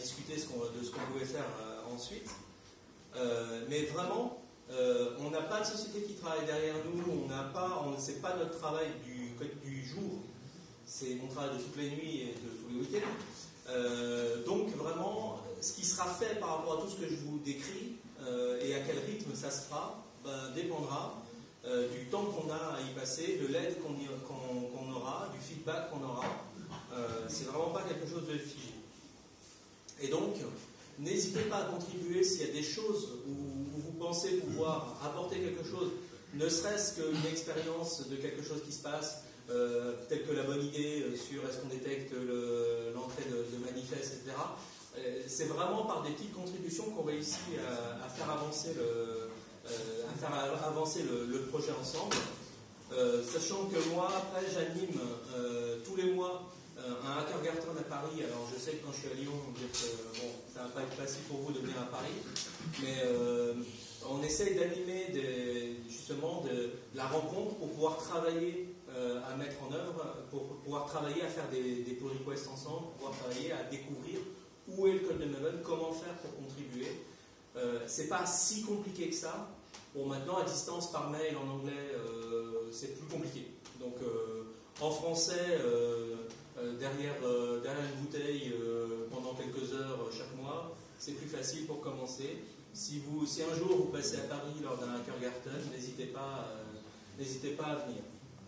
discuter de ce qu'on pouvait faire ensuite. Mais vraiment, on n'a pas de société qui travaille derrière nous, c'est pas notre travail du jour, c'est mon travail de toutes les nuits et de tous les week-ends. Donc vraiment, ce qui sera fait par rapport à tout ce que je vous décris et à quel rythme ça se fera, dépendra du temps qu'on a à y passer, de l'aide qu'on aura, du feedback qu'on aura. C'est vraiment pas quelque chose de figé. Et donc, n'hésitez pas à contribuer s'il y a des choses où vous pensez pouvoir apporter quelque chose, ne serait-ce qu'une expérience de quelque chose qui se passe, telle que la bonne idée sur est-ce qu'on détecte l'entrée de manifestes, etc. C'est vraiment par des petites contributions qu'on réussit à faire avancer le projet ensemble. Sachant que moi, après, j'anime tous les mois un Hackergarten à Paris. Alors, je sais que quand je suis à Lyon, bon, ça ne va pas être facile pour vous de venir à Paris, mais on essaye d'animer justement de la rencontre pour pouvoir travailler à mettre en œuvre, pour pouvoir travailler à faire des pull requests ensemble, pour pouvoir travailler à découvrir où est le code de Maven, comment faire pour contribuer. C'est pas si compliqué que ça. Bon, maintenant, à distance, par mail, en anglais, c'est plus compliqué. Donc, en français, derrière une bouteille, pendant quelques heures chaque mois, c'est plus facile pour commencer. Si un jour vous passez à Paris lors d'un Hackergarten, n'hésitez pas à venir.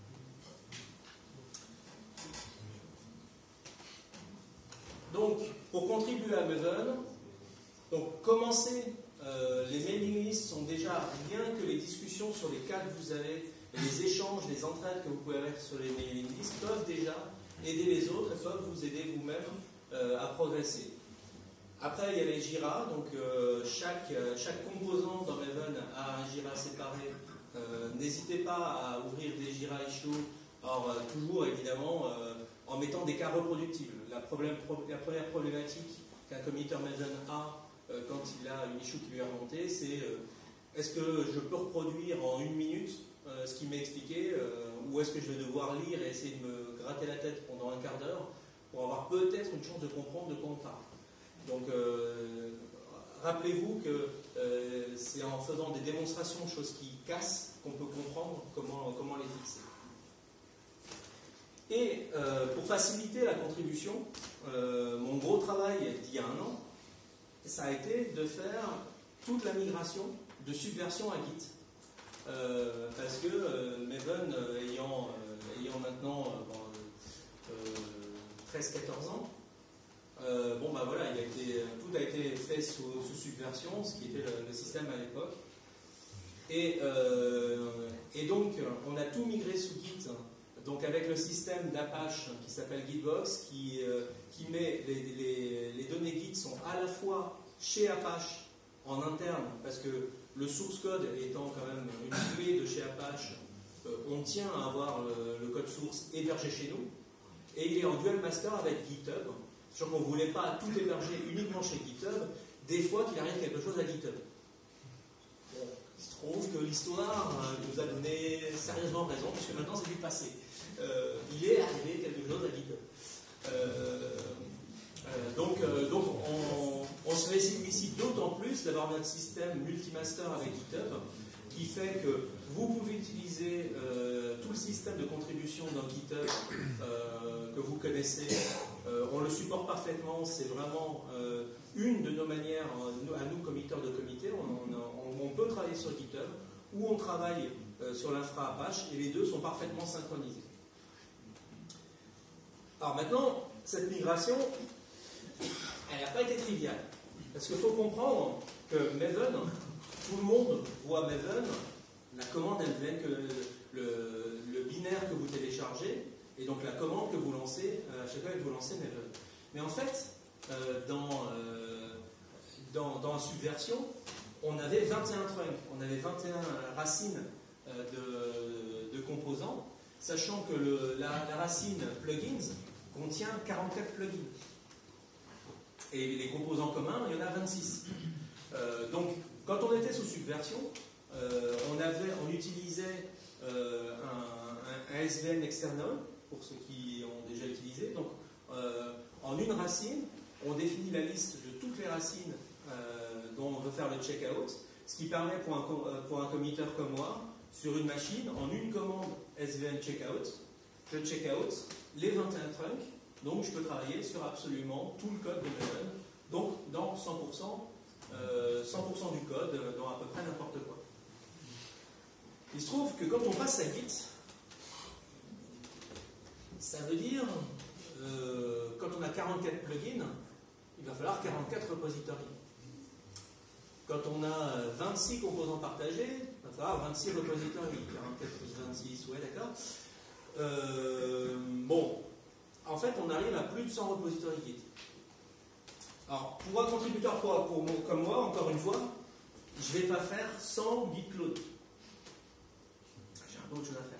Donc, pour contribuer à Maven, donc commencez. Les mailing lists sont déjà rien que les discussions sur les cas que vous avez, et les échanges, les entraides que vous pouvez avoir sur les mailing lists peuvent déjà aider les autres et peuvent vous aider vous-même à progresser. Après, il y a les Jira, donc chaque composant dans Maven a un Jira séparé. N'hésitez pas à ouvrir des Jira issues, alors toujours évidemment en mettant des cas reproductibles. La première problématique qu'un committer Maven a quand il a une issue qui lui est remontée, c'est est-ce que je peux reproduire en 1 minute ce qu'il m'a expliqué, ou est-ce que je vais devoir lire et essayer de me gratter la tête pendant un quart d'heure pour avoir peut-être une chance de comprendre de quoi on parle. Donc, rappelez-vous que c'est en faisant des démonstrations de choses qui cassent qu'on peut comprendre comment les fixer. Et pour faciliter la contribution, mon gros travail d'il y a 1 an, ça a été de faire toute la migration de Subversion à Git. Parce que Maven, ayant maintenant 13-14 ans, bon bah voilà, tout a été fait sous Subversion, ce qui était le système à l'époque. Et donc, on a tout migré sous Git, donc avec le système d'Apache qui s'appelle Gitbox, qui met les données Git sont à la fois chez Apache en interne, parce que le source code étant quand même une clé de chez Apache, on tient à avoir le code source hébergé chez nous, et il est en dual master avec GitHub. Sachant qu'on ne voulait pas tout héberger uniquement chez GitHub, des fois qu'il arrive quelque chose à GitHub. Bon, il se trouve que l'histoire nous a donné sérieusement raison, puisque maintenant c'est du passé. Il est arrivé quelque chose à GitHub. Donc on se félicite d'autant plus d'avoir notre système multimaster avec GitHub, qui fait que vous pouvez utiliser tout le système de contribution dans GitHub que vous connaissez. On le supporte parfaitement, c'est vraiment une de nos manières, à nous, committeurs de comité. On peut travailler sur GitHub, ou on travaille sur l'infra Apache, et les deux sont parfaitement synchronisés. Alors maintenant, cette migration, elle n'a pas été triviale. Parce qu'il faut comprendre que Maven, tout le monde voit Maven, la commande elle ne vient que le binaire que vous téléchargez, et donc la commande que vous lancez, à chaque fois que vous lancez Maven. Mais en fait, dans Subversion, on avait 21 trunks, on avait 21 racines de composants, sachant que la racine plugins contient 44 plugins. Et les composants communs, il y en a 26. Donc, quand on était sous Subversion, on utilisait un SVN external, pour ceux qui ont déjà utilisé. Donc, en une racine, on définit la liste de toutes les racines dont on veut faire le checkout, ce qui permet pour un committeur comme moi, sur une machine, en une commande SVN checkout, je checkout les 21 trunks, donc je peux travailler sur absolument tout le code de Maven, donc dans 100% du code, dans à peu près n'importe quoi. Il se trouve que quand on passe à Git, ça veut dire, quand on a 44 plugins, il va falloir 44 repositories. Quand on a 26 composants partagés, il va falloir 26 repositories. 44 plus 26, ouais, d'accord. Bon, en fait, on arrive à plus de 100 repositories Git. Alors, pour un contributeur comme moi, encore une fois, je ne vais pas faire 100 Git clone. J'ai un peu autre chose à faire.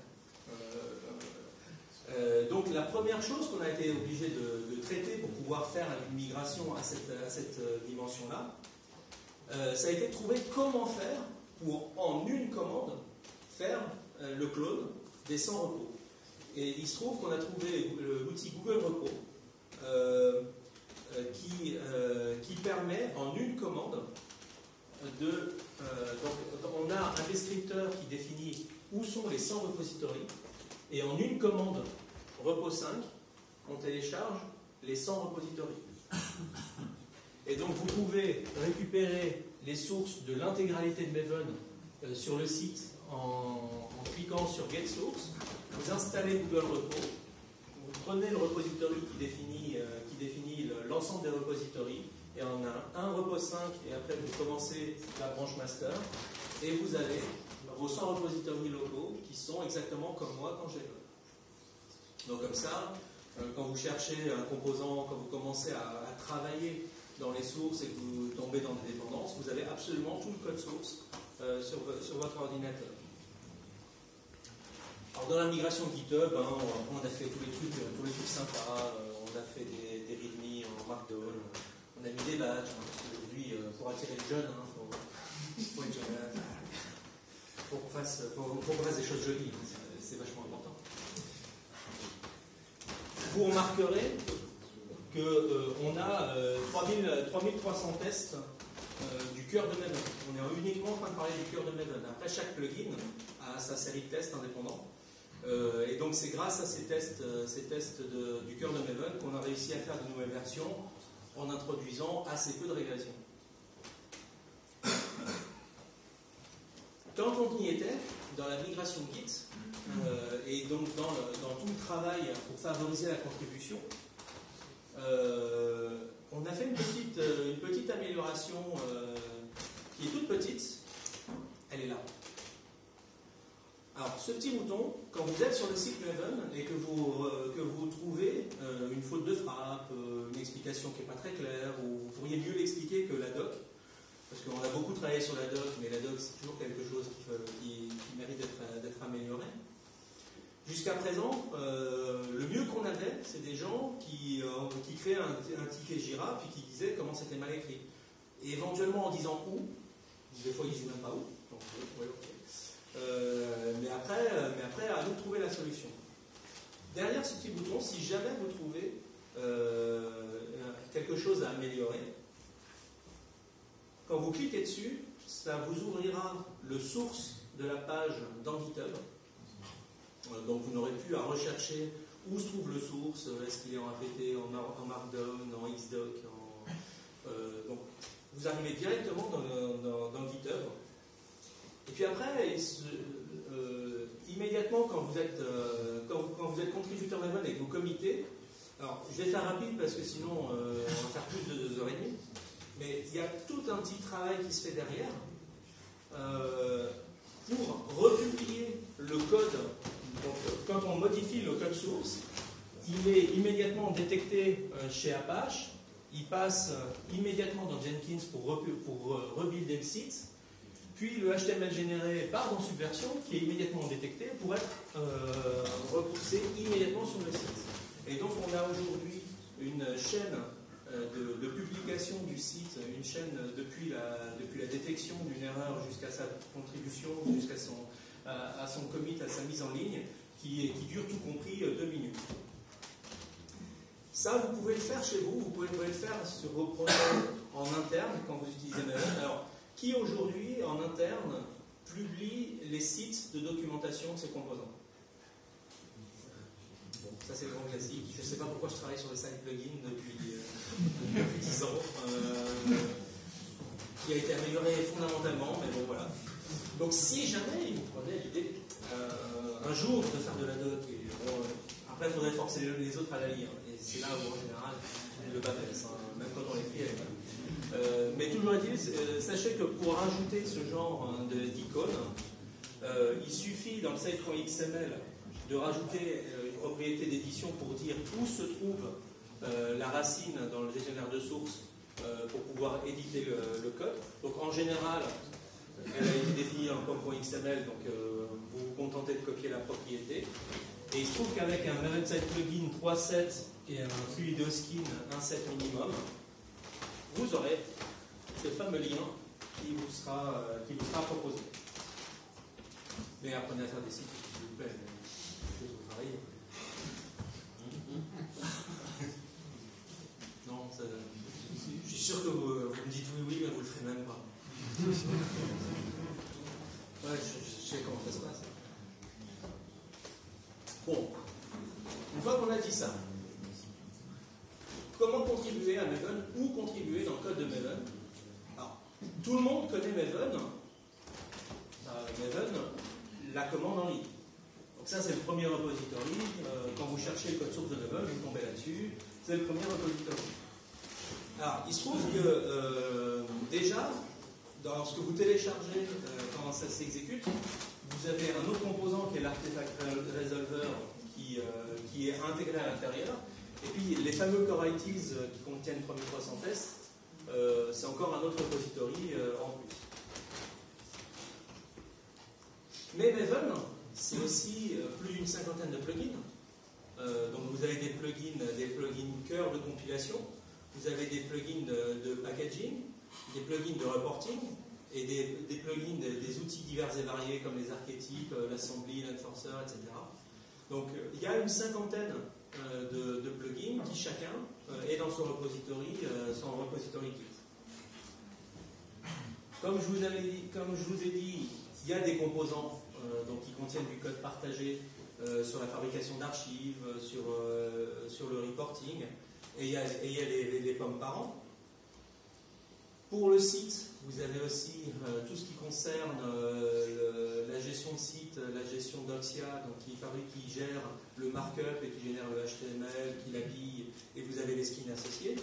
Donc la première chose qu'on a été obligé de traiter pour pouvoir faire une migration à cette dimension-là, ça a été de trouver comment faire pour, en une commande, faire le clone des 100 repos. Et il se trouve qu'on a trouvé l'outil Google Repo qui permet en une commande de... donc on a un descripteur qui définit où sont les 100 repositories, et en une commande repo 5, on télécharge les 100 repositories. Et donc vous pouvez récupérer les sources de l'intégralité de Maven sur le site en cliquant sur Get Source, vous installez Google Repo, vous prenez le repository qui définit l'ensemble des repositories, et on a un repo 5, et après vous commencez la branche master, et vous avez vos 100 repositories locaux qui sont exactement comme moi quand j'ai le. Donc comme ça, quand vous cherchez un composant, quand vous commencez à travailler dans les sources et que vous tombez dans des dépendances, vous avez absolument tout le code source sur votre ordinateur. Alors dans la migration GitHub, on a fait tous les trucs sympas, on a fait des readme en Markdown, on a mis des badges, parce qu'aujourd'hui, pour attirer les jeunes, faut être jeune, faut qu'on fasse des choses jolies, c'est vachement important. Vous remarquerez qu'on a 3300 tests du cœur de Maven. On est uniquement en train de parler du cœur de Maven. Après, chaque plugin a sa série de tests indépendants. Et donc, c'est grâce à ces tests du cœur de Maven qu'on a réussi à faire de nouvelles versions en introduisant assez peu de régression. Quand on y était, dans la migration Git, et donc dans tout le travail pour favoriser la contribution, on a fait une petite amélioration qui est toute petite. Elle est là. Alors, ce petit bouton, quand vous êtes sur le site Maven et que vous trouvez une faute de frappe, une explication qui n'est pas très claire, ou vous pourriez mieux l'expliquer que la doc, parce qu'on a beaucoup travaillé sur la doc, mais la doc c'est toujours quelque chose qui mérite d'être amélioré. Jusqu'à présent, le mieux qu'on avait, c'est des gens qui créaient un ticket Jira, puis qui disaient comment c'était mal écrit. Et éventuellement en disant où, des fois ils ne disent même pas où, donc ouais, ok. Mais après, à nous de trouver la solution. Derrière ce petit bouton, si jamais vous trouvez quelque chose à améliorer, quand vous cliquez dessus, ça vous ouvrira le source de la page dans GitHub. Donc vous n'aurez plus à rechercher où se trouve le source, est-ce qu'il est en APT, en Markdown, en Xdoc. Donc vous arrivez directement dans GitHub. Et puis après, immédiatement quand vous êtes contributeur Maven et que vous committez, alors je vais faire rapide parce que sinon on va faire plus de 2h30, mais il y a tout un petit travail qui se fait derrière pour republier le code. Donc, quand on modifie le code source, il est immédiatement détecté chez Apache, il passe immédiatement dans Jenkins pour rebuilder le site, puis le HTML généré part dans Subversion, qui est immédiatement détecté pour être repoussé immédiatement sur le site. Et donc on a aujourd'hui une chaîne de publication du site, une chaîne depuis la détection d'une erreur jusqu'à sa contribution, jusqu'à son commit, à sa mise en ligne, qui dure tout compris 2 minutes. Ça, vous pouvez le faire chez vous, vous pouvez le faire sur vos projets en interne quand vous utilisez Maven. Alors, qui aujourd'hui, en interne, publie les sites de documentation de ces composants? Bon, ça c'est le grand classique. Je ne sais pas pourquoi je travaille sur les side plugins depuis 10 ans, qui a été amélioré fondamentalement, mais bon voilà. Donc si jamais vous prenez l'idée un jour de faire de la doc, et, bon, après il faudrait forcer les autres à la lire, et c'est là où en général le bas blesse, hein, même quand on l'écrit avec mais toujours est-il, sachez que pour rajouter ce genre d'icônes, il suffit dans le site.xml de rajouter une propriété d'édition pour dire où se trouve la racine dans le gestionnaire de source pour pouvoir éditer le code. Donc en général, elle a été définie en com.xml, donc vous vous contentez de copier la propriété. Et il se trouve qu'avec un Maven Site Plugin 3.7 et un Fluidoskin 1.7 minimum, vous aurez ce fameux lien qui vous sera proposé. Mais apprenez à faire des sites, s'il vous plaît. Vous travaillez. Non, ça, je suis sûr que vous me dites oui, mais vous le ferez même pas. Ouais, je sais comment ça se passe. Bon, une fois qu'on a dit ça, comment contribuer à Maven ou contribuer dans le code de Maven? Alors, tout le monde connaît Maven. Maven, la commande en ligne. Donc ça, c'est le premier repository. Quand vous cherchez le code source de Maven, vous tombez là-dessus. C'est le premier repository. Alors, il se trouve que déjà, dans ce que vous téléchargez quand ça s'exécute, vous avez un autre composant qui est l'artefact resolver qui est intégré à l'intérieur. Et puis les fameux core ITs qui contiennent Prometheus en test, c'est encore un autre repository en plus. Mais Maven, c'est aussi plus d'une cinquantaine de plugins. Donc vous avez des plugins cœur de compilation, vous avez des plugins de packaging, des plugins de reporting, et des plugins, des outils divers et variés comme les archétypes, l'assembly, l'enforcer, etc. Donc il y a une cinquantaine de plugins qui chacun est dans son repository kit. Comme je vous ai dit, il y a des composants donc, qui contiennent du code partagé sur la fabrication d'archives, sur le reporting, et il y a les pommes par an. Pour le site, vous avez aussi tout ce qui concerne la gestion de site, la gestion d'Oxia, donc qui gère le markup et qui génère le HTML, qui l'habille, et vous avez les skins associés.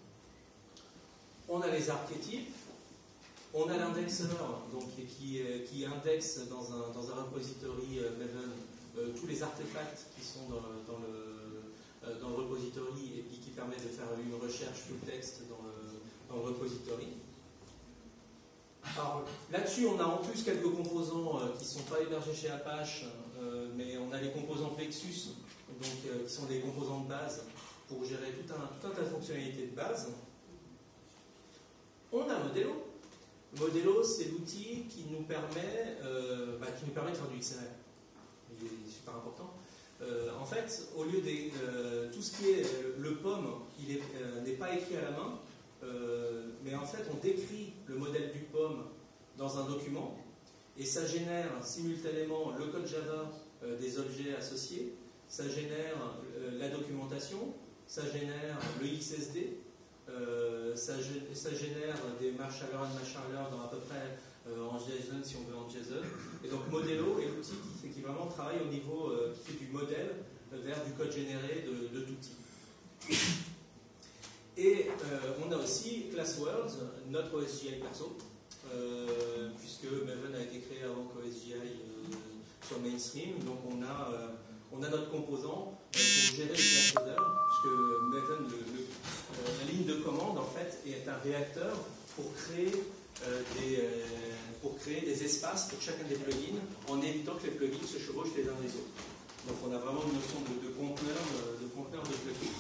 On a les archétypes, on a l'indexeur qui indexe dans un repository Maven tous les artefacts qui sont dans le repository et puis qui permet de faire une recherche full text dans le repository. Alors là-dessus, on a en plus quelques composants qui ne sont pas hébergés chez Apache, mais on a les composants Plexus, donc, qui sont des composants de base pour gérer tout un tas de fonctionnalités de base. On a Modelo. Modelo, c'est l'outil qui nous permet de faire du XML. Il est super important. En fait, au lieu de tout ce qui est le POM, il n'est pas écrit à la main, mais en fait, on décrit le modèle du POM dans un document et ça génère simultanément le code Java des objets associés, ça génère la documentation, ça génère le XSD, ça génère des marshallers dans à peu près en JSON si on veut en JSON. Et donc Modelo est l'outil qui vraiment travaille au niveau, qui fait du modèle vers du code généré de tout type. Et on a aussi ClassWords, notre OSGI perso, puisque Maven a été créé avant qu'OSGI soit mainstream. Donc on a notre composant pour gérer les classholders, puisque Maven, la ligne de commande en fait est un réacteur pour créer des espaces pour chacun des plugins en évitant que les plugins se chevauchent les uns les autres. Donc on a vraiment une notion de conteneur de plugins.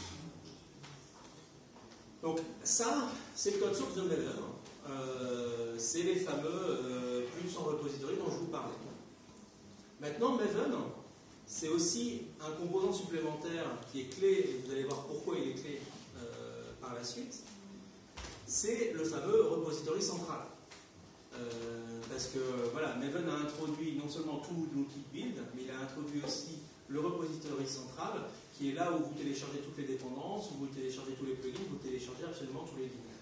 Donc ça, c'est le code source de Maven. C'est les fameux plus en repository dont je vous parlais. Maintenant, Maven, c'est aussi un composant supplémentaire qui est clé, et vous allez voir pourquoi il est clé par la suite, c'est le fameux repository central. Parce que voilà, Maven a introduit non seulement tout l'outil de build, mais il a introduit aussi le repository central, qui est là où vous téléchargez toutes les dépendances, où vous téléchargez tous les plugins, vous téléchargez absolument tous les libraires.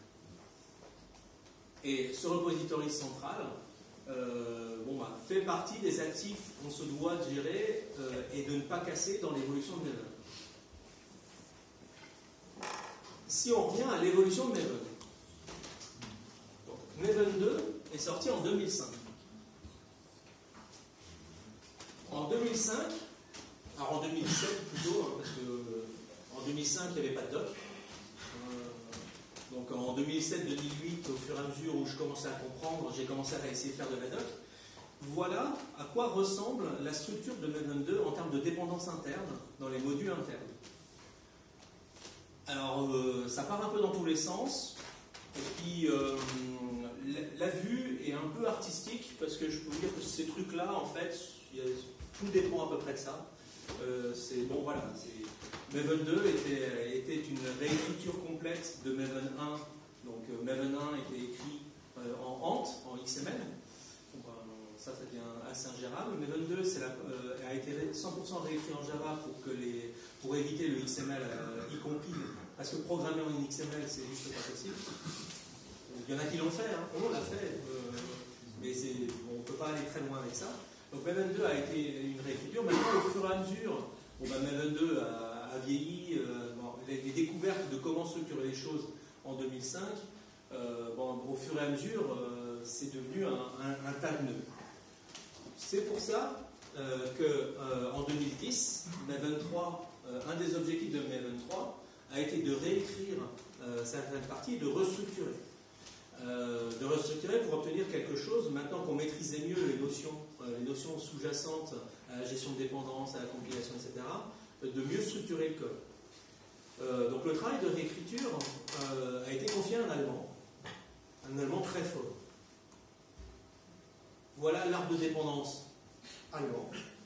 Et ce repository central fait partie des actifs qu'on se doit de gérer et de ne pas casser dans l'évolution de Maven. Si on revient à l'évolution de Maven, donc, Maven 2 est sorti en 2005. En 2005, alors en 2007 plutôt, parce que en 2005 il n'y avait pas de doc. Donc en 2007-2008, au fur et à mesure où je commençais à comprendre, j'ai commencé à essayer de faire de la doc. Voilà à quoi ressemble la structure de Maven 2 en termes de dépendance interne dans les modules internes. Alors ça part un peu dans tous les sens, et puis la vue est un peu artistique, parce que je peux vous dire que ces trucs-là, en fait, tout dépend à peu près de ça. Voilà, Maven 2 était une réécriture complète de Maven 1. Donc Maven 1 était écrit en Ant, en XML. Donc, ça devient assez ingérable. Maven 2 a été 100% réécrit en Java pour éviter le XML, y compris, parce que programmer en XML, c'est juste pas possible. Il y en a qui l'ont fait, hein. On l'a fait, mais on ne peut pas aller très loin avec ça. Donc Maven 2 a été une réécriture. Maintenant, au fur et à mesure, Maven 2 a vieilli. Les découvertes de comment structurer les choses en 2005, au fur et à mesure, c'est devenu un tas de nœuds. C'est pour ça qu'en 2010, Maven 3, un des objectifs de Maven 3 a été de réécrire certaines parties et de restructurer. Pour obtenir quelque chose, maintenant qu'on maîtrisait mieux les notions sous-jacentes à la gestion de dépendance, à la compilation, etc., de mieux structurer le code. Donc le travail de réécriture a été confié à un Allemand très fort. Voilà l'arbre de dépendance allemand.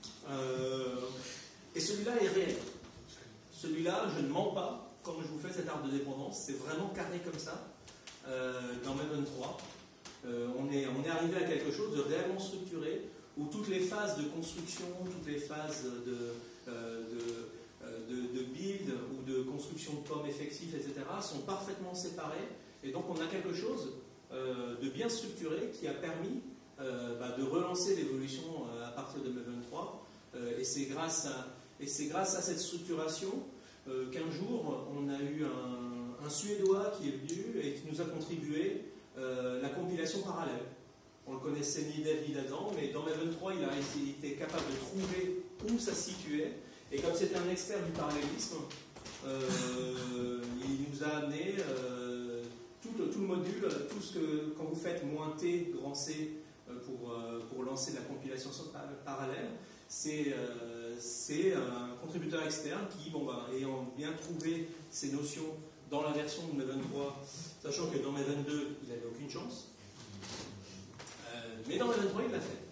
Et celui-là est réel. Celui-là, je ne mens pas quand je vous fais cet arbre de dépendance, c'est vraiment carré comme ça. Dans Maven 3, on est arrivé à quelque chose de réellement structuré, où toutes les phases de construction, toutes les phases de build ou de construction de POM effectif, etc., sont parfaitement séparées. Et donc on a quelque chose de bien structuré qui a permis de relancer l'évolution à partir de Maven 3. Et c'est grâce à cette structuration qu'un jour on a eu un Suédois qui est venu et qui nous a contribué la compilation parallèle. On le connaissait ni Dev ni Adam, mais dans Maven 3, il a été capable de trouver où ça se situait. Et comme c'était un expert du parallélisme, il nous a amené tout le module, tout ce que, quand vous faites "-t, grand C, pour lancer la compilation parallèle, c'est un contributeur externe qui, ayant bien trouvé ces notions dans la version de Maven 3, sachant que dans Maven 2, il n'avait aucune chance. Mais dans Maven 3, il l'a fait.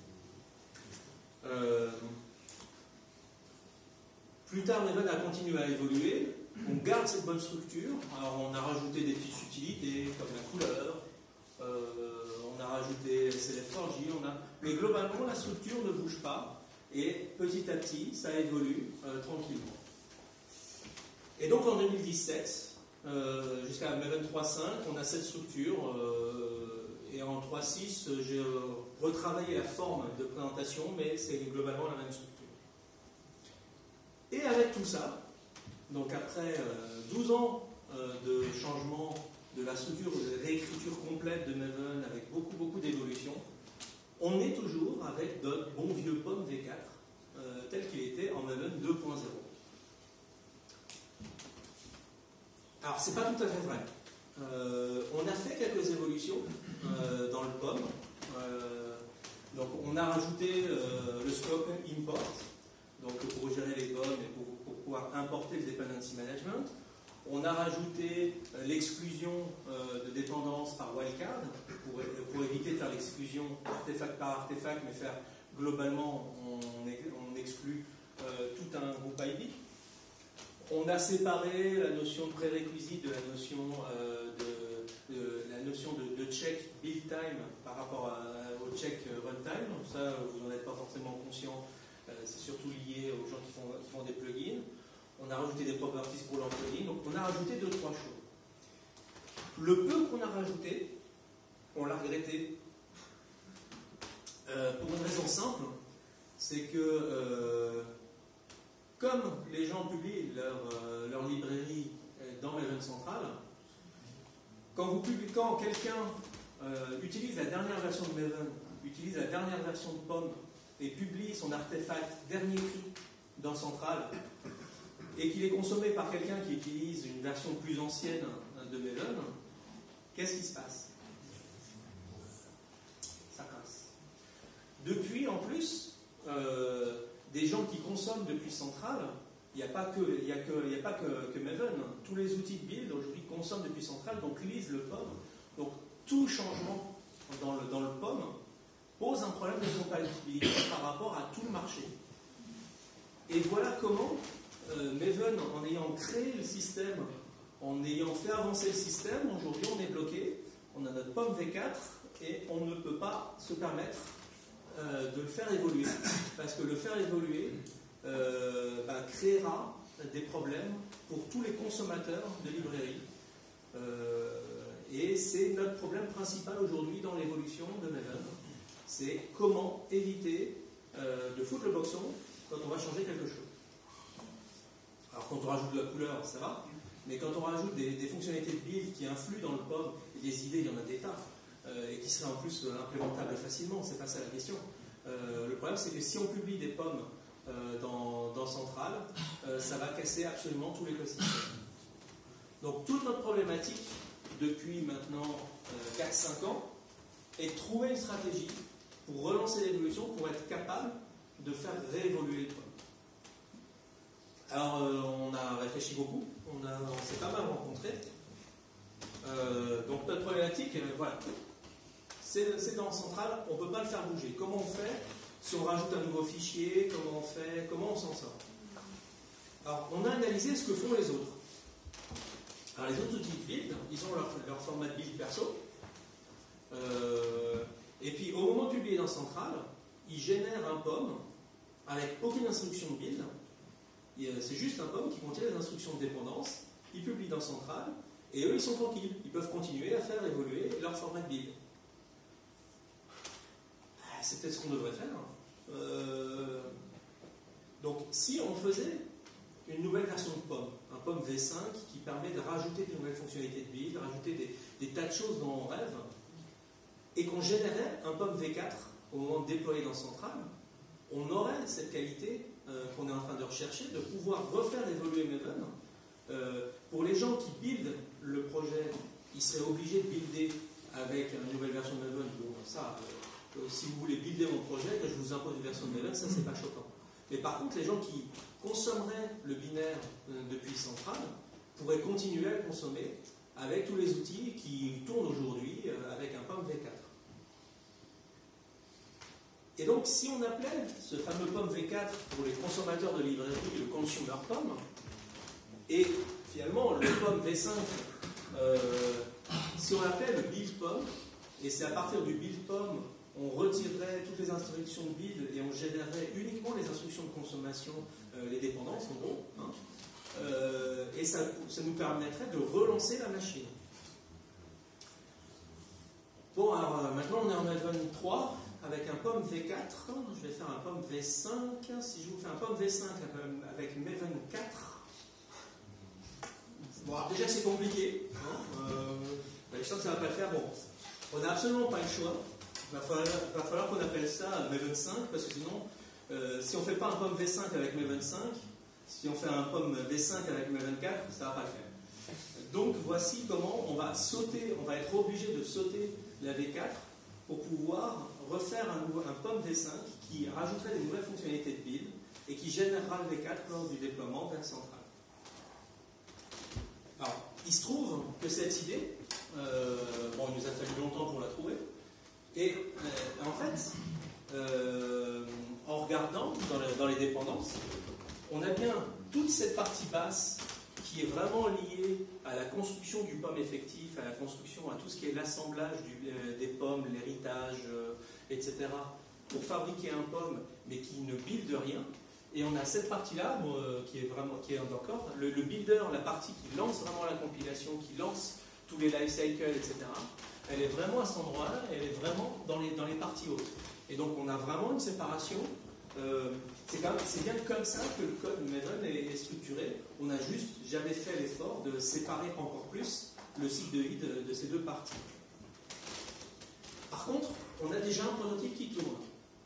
Plus tard, Maven a continué à évoluer. On garde cette bonne structure. Alors, on a rajouté des petites utilités comme la couleur. On a rajouté CLF4J. Mais globalement, la structure ne bouge pas. Et petit à petit, ça évolue tranquillement. Et donc, en 2017, jusqu'à Maven 3.5, on a cette structure. Et en 3.6, j'ai retravaillé la forme de présentation, mais c'est globalement la même structure. Et avec tout ça, donc après 12 ans de changement de la structure, de réécriture complète de Maven, avec beaucoup d'évolutions, on est toujours avec notre bon vieux POM V4, tel qu'il était en Maven 2.0. Alors, c'est pas tout à fait vrai. On a fait quelques évolutions dans le POM. Donc, on a rajouté le scope import, donc pour gérer les POM et pour pouvoir importer le dependency management. On a rajouté l'exclusion de dépendance par wildcard pour éviter de faire l'exclusion artefact par artefact, mais faire globalement, on exclut tout un groupe ID. On a séparé la notion de prérequis de la notion de check build time par rapport au check runtime. Ça, vous n'en êtes pas forcément conscient, c'est surtout lié aux gens qui font des plugins. On a rajouté des properties pour l'employé, donc on a rajouté 2-3 choses. Le peu qu'on a rajouté, on l'a regretté. Pour une raison simple, c'est que comme les gens publient leur librairie dans Maven Central, quand quelqu'un utilise la dernière version de Maven, utilise la dernière version de POM et publie son artefact dernier cri dans Central, et qu'il est consommé par quelqu'un qui utilise une version plus ancienne de Maven, qu'est-ce qui se passe? Ça casse. Depuis, en plus, des gens qui consomment depuis Central, il n'y a pas que Maven. Tous les outils de build aujourd'hui consomment depuis Central, donc lisent le POM. Donc tout changement dans le POM pose un problème de compatibilité par rapport à tout le marché. Et voilà comment Maven, en ayant créé le système, en ayant fait avancer le système, aujourd'hui on est bloqué, on a notre POM V4 et on ne peut pas se permettre de le faire évoluer, parce que le faire évoluer créera des problèmes pour tous les consommateurs de librairies. Et c'est notre problème principal aujourd'hui dans l'évolution de Maven. C'est comment éviter de foutre le boxon quand on va changer quelque chose. Alors quand on rajoute de la couleur, ça va, mais quand on rajoute des fonctionnalités de build qui influent dans le POM, et des idées, il y en a des tas, et qui seraient en plus implémentables facilement, c'est pas ça la question. Le problème, c'est que si on publie des POM dans Central, ça va casser absolument tout l'écosystème. Donc toute notre problématique, depuis maintenant 4-5 ans, est de trouver une stratégie pour relancer l'évolution, pour être capable de faire réévoluer le POM. Alors, on a réfléchi beaucoup, on s'est pas mal rencontrés. Donc notre problématique, voilà, c'est dans Central, on ne peut pas le faire bouger. Comment on fait si on rajoute un nouveau fichier? Comment on fait? Comment on s'en sort? Alors, on a analysé ce que font les autres. Alors, les autres outils de build, ils ont leur format de build perso. Et puis, au moment de publier dans Central, ils génèrent un POM avec aucune instruction de build. C'est juste un POM qui contient les instructions de dépendance. Ils publient dans Central, et eux, ils sont tranquilles. Ils peuvent continuer à faire évoluer leur format de build. C'est peut-être ce qu'on devrait faire. Donc, si on faisait une nouvelle version de POM, un POM V5 qui permet de rajouter de nouvelles fonctionnalités de build, rajouter des tas de choses dont on rêve, et qu'on générait un POM V4 au moment de déployer dans Central, on aurait cette qualité qu'on est en train de rechercher, de pouvoir refaire évoluer Maven. Pour les gens qui buildent le projet, ils seraient obligés de builder avec une nouvelle version de Maven. Bon, ça, si vous voulez builder mon projet, que je vous impose une version de Maven, ça c'est pas choquant. Mais par contre, les gens qui consommeraient le binaire depuis Central pourraient continuer à le consommer avec tous les outils qui tournent aujourd'hui avec un POM V4. Et donc, si on appelait ce fameux POM V4 pour les consommateurs de librairie le Consumer POM, et finalement le POM V5, si on l'appelait le Build POM, et c'est à partir du Build POM, on retirerait toutes les instructions de build et on générerait uniquement les instructions de consommation, les dépendances en gros, hein, et ça nous permettrait de relancer la machine. Bon, alors maintenant on est en Maven 3 avec un POM V4, je vais faire un POM V5. Si je vous fais un POM V5 avec Maven 4, bon, alors déjà c'est compliqué, hein, je sens que ça ne va pas le faire. Bon, on n'a absolument pas le choix. Il va falloir qu'on appelle ça Maven 5, parce que sinon, si on ne fait pas un POM V5 avec Maven 5, si on fait un POM V5 avec Maven 4, ça ne va pas le faire. Donc voici comment on va sauter, on va être obligé de sauter la V4 pour pouvoir refaire un POM V5 qui rajouterait des nouvelles fonctionnalités de build et qui générera le V4 lors du déploiement vers Central. Alors, il se trouve que cette idée, bon, il nous a fallu longtemps pour la trouver, et en fait, en regardant regardant dans les dépendances, on a bien toute cette partie basse qui est vraiment liée à la construction du POM effectif, à la construction, à tout ce qui est l'assemblage des pommes, l'héritage, etc., pour fabriquer un POM, mais qui ne build rien. Et on a cette partie-là, qui est encore, le builder, la partie qui lance vraiment la compilation, qui lance tous les life cycles, etc., elle est vraiment à cet endroit-là, elle est vraiment dans les parties hautes. Et donc on a vraiment une séparation. C'est bien comme ça que le code Maven est structuré. On n'a juste jamais fait l'effort de séparer encore plus le cycle de vie de ces deux parties. Par contre, on a déjà un prototype qui tourne.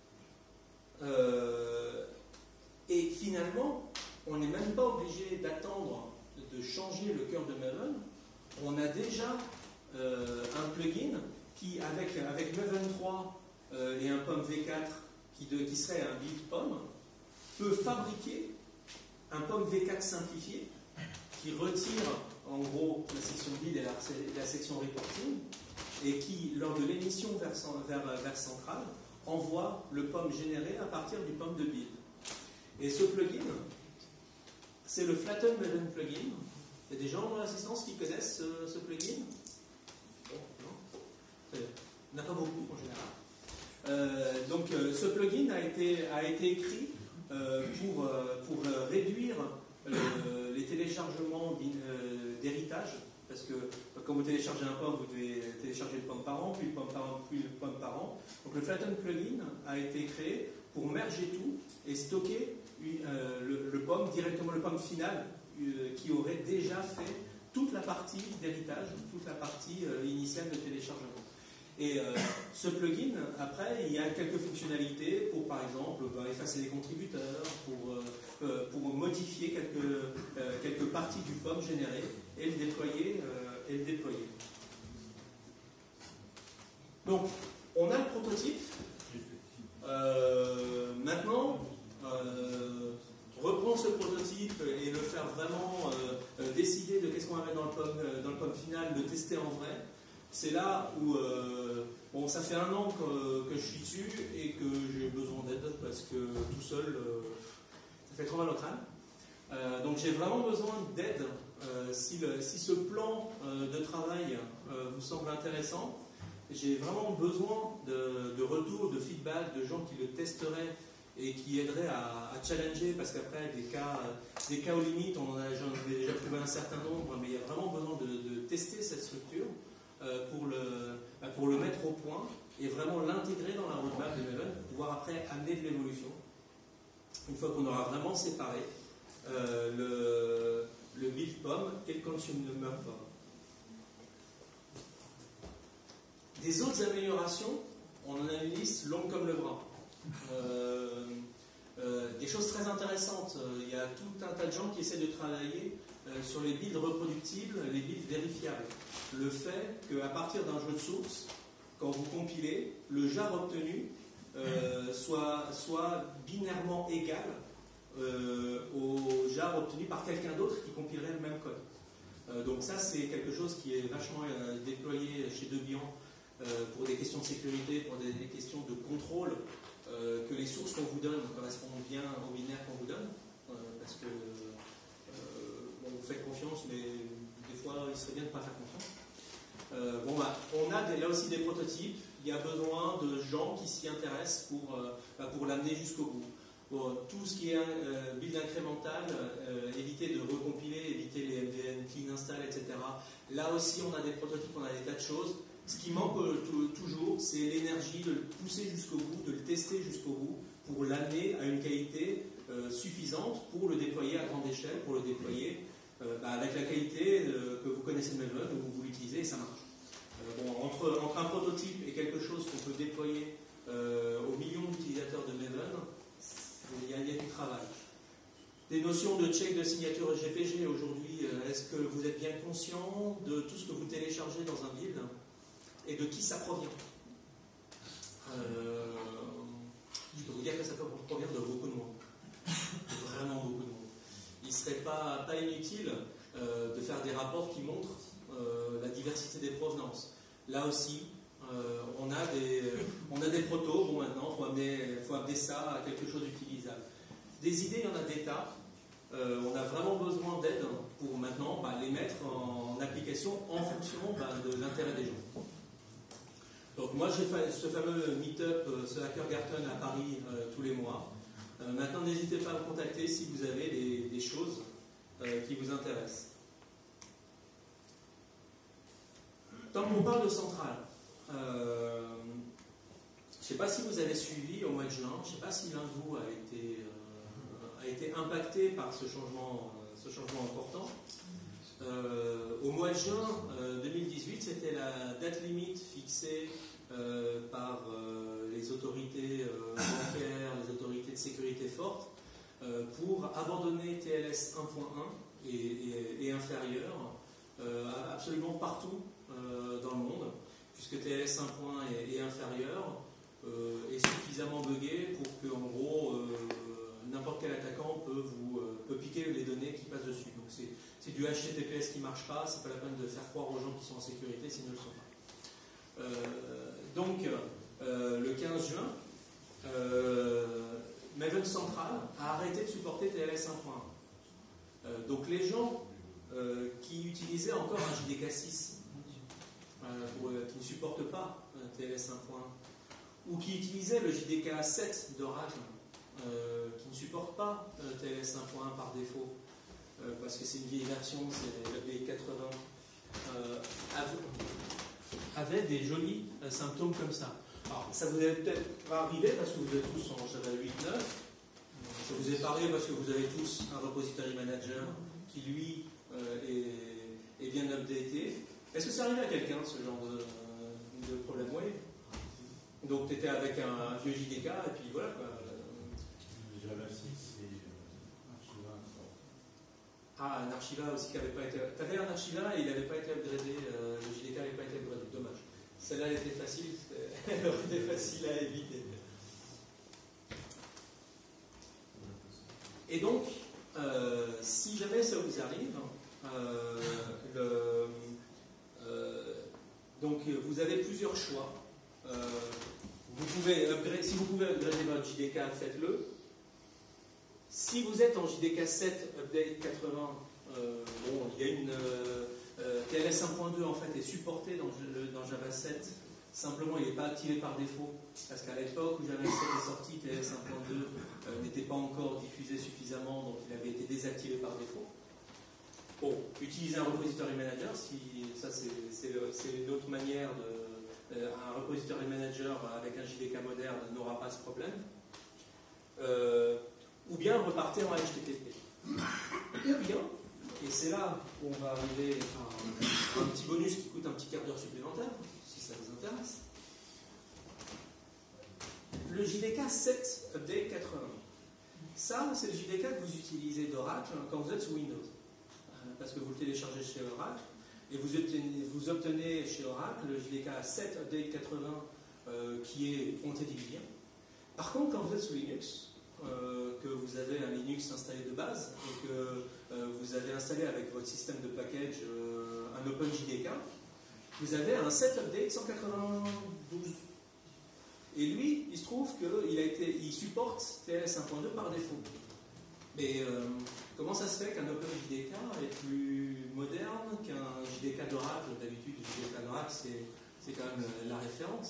Et finalement, on n'est même pas obligé d'attendre de changer le cœur de Maven. On a déjà un plugin qui, avec Maven 3 et un POM V4 qui serait un build POM, peut fabriquer un POM V4 simplifié qui retire en gros la section build et la section reporting et qui, lors de l'émission vers centrale, envoie le POM généré à partir du POM de build. Et ce plugin, c'est le Flatten Maven plugin. Il y a des gens dans l'assistance qui connaissent ce plugin? Bon, non? Il n'y en a pas beaucoup en général. Donc ce plugin a été écrit pour réduire les téléchargements d'héritage, parce que quand vous téléchargez un POM, vous devez télécharger le POM par an, puis le POM par an, puis le POM par an. Donc le Flatten plugin a été créé pour merger tout et stocker le POM, directement le POM final, qui aurait déjà fait toute la partie d'héritage, toute la partie initiale de téléchargement. Et ce plugin, après, il y a quelques fonctionnalités pour, par exemple, effacer les contributeurs, pour modifier quelques parties du POM généré et le déployer. Donc, on a le prototype. Maintenant, reprendre ce prototype et le faire vraiment décider de qu'est-ce qu'on va mettre dans le POM final, le tester en vrai. C'est là où, bon, ça fait 1 an que je suis dessus et que j'ai besoin d'aide parce que tout seul, ça fait trop mal au crâne. Donc j'ai vraiment besoin d'aide. Si ce plan de travail vous semble intéressant, j'ai vraiment besoin de retours, de feedback, de gens qui le testeraient et qui aideraient à challenger, parce qu'après, des cas aux limites, j'en ai déjà trouvé un certain nombre, mais il y a vraiment besoin de tester cette structure pour le mettre au point et vraiment l'intégrer dans la roadmap de Maven pour pouvoir après amener de l'évolution. Une fois qu'on aura vraiment séparé le build POM et le consumer POM. Des autres améliorations, on en a une liste longue comme le bras. Des choses très intéressantes. Il y a tout un tas de gens qui essaient de travailler sur les builds reproductibles, les builds vérifiables. Le fait qu'à partir d'un jeu de source, quand vous compilez, le jar obtenu soit binairement égal au jar obtenu par quelqu'un d'autre qui compilerait le même code. Donc ça, c'est quelque chose qui est vachement déployé chez Debian pour des questions de sécurité, pour des questions de contrôle, que les sources qu'on vous donne correspondent bien au binaire qu'on vous donne, parce que bon, vous faites confiance, mais des fois, il serait bien de ne pas faire confiance. On a là aussi des prototypes. Il y a besoin de gens qui s'y intéressent pour l'amener jusqu'au bout. Bon, tout ce qui est build incrémental, éviter de recompiler, éviter les MVN, clean install, etc. Là aussi, on a des prototypes, on a des tas de choses. Ce qui manque toujours, c'est l'énergie de le pousser jusqu'au bout, de le tester jusqu'au bout, pour l'amener à une qualité suffisante pour le déployer à grande échelle, pour le déployer avec la qualité que vous connaissez de Maven, où vous l'utilisez et ça marche. Entre un prototype et quelque chose qu'on peut déployer aux millions d'utilisateurs de Maven, il y a du travail. Des notions de check de signature GPG aujourd'hui, est-ce que vous êtes bien conscient de tout ce que vous téléchargez dans un build et de qui ça provient? Je peux vous dire que ça peut provenir de beaucoup de monde. Vraiment beaucoup de monde. Il ne serait pas inutile de faire des rapports qui montrent la diversité des provenances. Là aussi, On a des protos, bon maintenant, il faut amener ça à quelque chose d'utilisable. Des idées, il y en a des tas. On a vraiment besoin d'aide pour maintenant les mettre en application en fonction de l'intérêt des gens. Donc moi j'ai fait ce fameux meet-up, ce Hackergarten à Paris tous les mois. Maintenant n'hésitez pas à me contacter si vous avez des choses qui vous intéressent. Tant qu'on parle de centrale, je ne sais pas si vous avez suivi au mois de juin, je ne sais pas si l'un de vous a été impacté par ce changement important. Au mois de juin 2018, c'était la date limite fixée par les autorités bancaires, les autorités de sécurité forte, pour abandonner TLS 1.1 et inférieur absolument partout dans le monde, puisque TLS 1.1 et inférieur est suffisamment buggé pour que, en gros, n'importe quel attaquant peut piquer les données qui passent dessus. Donc c'est du HTTPS qui ne marche pas, c'est pas la peine de faire croire aux gens qui sont en sécurité s'ils ne le sont pas. Donc le 15 juin, Maven Central a arrêté de supporter TLS 1.1. Donc les gens qui utilisaient encore un JDK 6, qui ne supportent pas TLS 1.1, ou qui utilisaient le JDK 7 d'Oracle, qui ne supporte pas TLS 1.1 par défaut, parce que c'est une vieille version, c'est la vieille 80, avait des jolis symptômes comme ça. Alors, ça vous est peut-être pas arrivé parce que vous êtes tous en Java 8.9, ça vous est parlé parce que vous avez tous un repository manager qui, lui, est bien updaté. Est-ce que ça arrive à quelqu'un, ce genre de problème? Oui. Donc, tu étais avec un vieux JDK, et puis voilà, quoi. Java 6 et Archiva. Ah, un Archiva aussi qui n'avait pas été... Tu avais un Archiva et il n'avait pas été upgradé, le JDK n'avait pas été upgradé, dommage. Celle-là, elle était facile, elle aurait été facile à éviter. Et donc, si jamais ça vous arrive, donc vous avez plusieurs choix. Si vous pouvez upgrader votre JDK, faites-le. Si vous êtes en JDK 7 Update 80, il y a une TLS 1.2 en fait est supporté dans Java 7. Simplement, il n'est pas activé par défaut parce qu'à l'époque où Java 7 est sorti, TLS 1.2 n'était pas encore diffusé suffisamment, donc il avait été désactivé par défaut. Bon, utiliser un repository manager, ça c'est une autre manière un repository manager avec un JDK moderne n'aura pas ce problème. Ou bien repartir en HTTP. Ou bien, et c'est là où on va arriver à un petit bonus qui coûte un petit quart d'heure supplémentaire, si ça vous intéresse. Le JDK 7 Update 80. Ça, c'est le JDK que vous utilisez d'Oracle quand vous êtes sous Windows. Parce que vous le téléchargez chez Oracle, et vous obtenez chez Oracle le JDK 7 Update 80 qui est pointé d'Ilien. Par contre, quand vous êtes sous Linux, que vous avez un Linux installé de base, et que vous avez installé avec votre système de package un OpenJDK, vous avez un 7 Update 192. Et lui, il se trouve qu'il supporte TLS 1.2 par défaut. Mais comment ça se fait qu'un OpenJDK est plus moderne qu'un JDK d'Oracle? D'habitude, le JDK d'Oracle, c'est quand même la référence.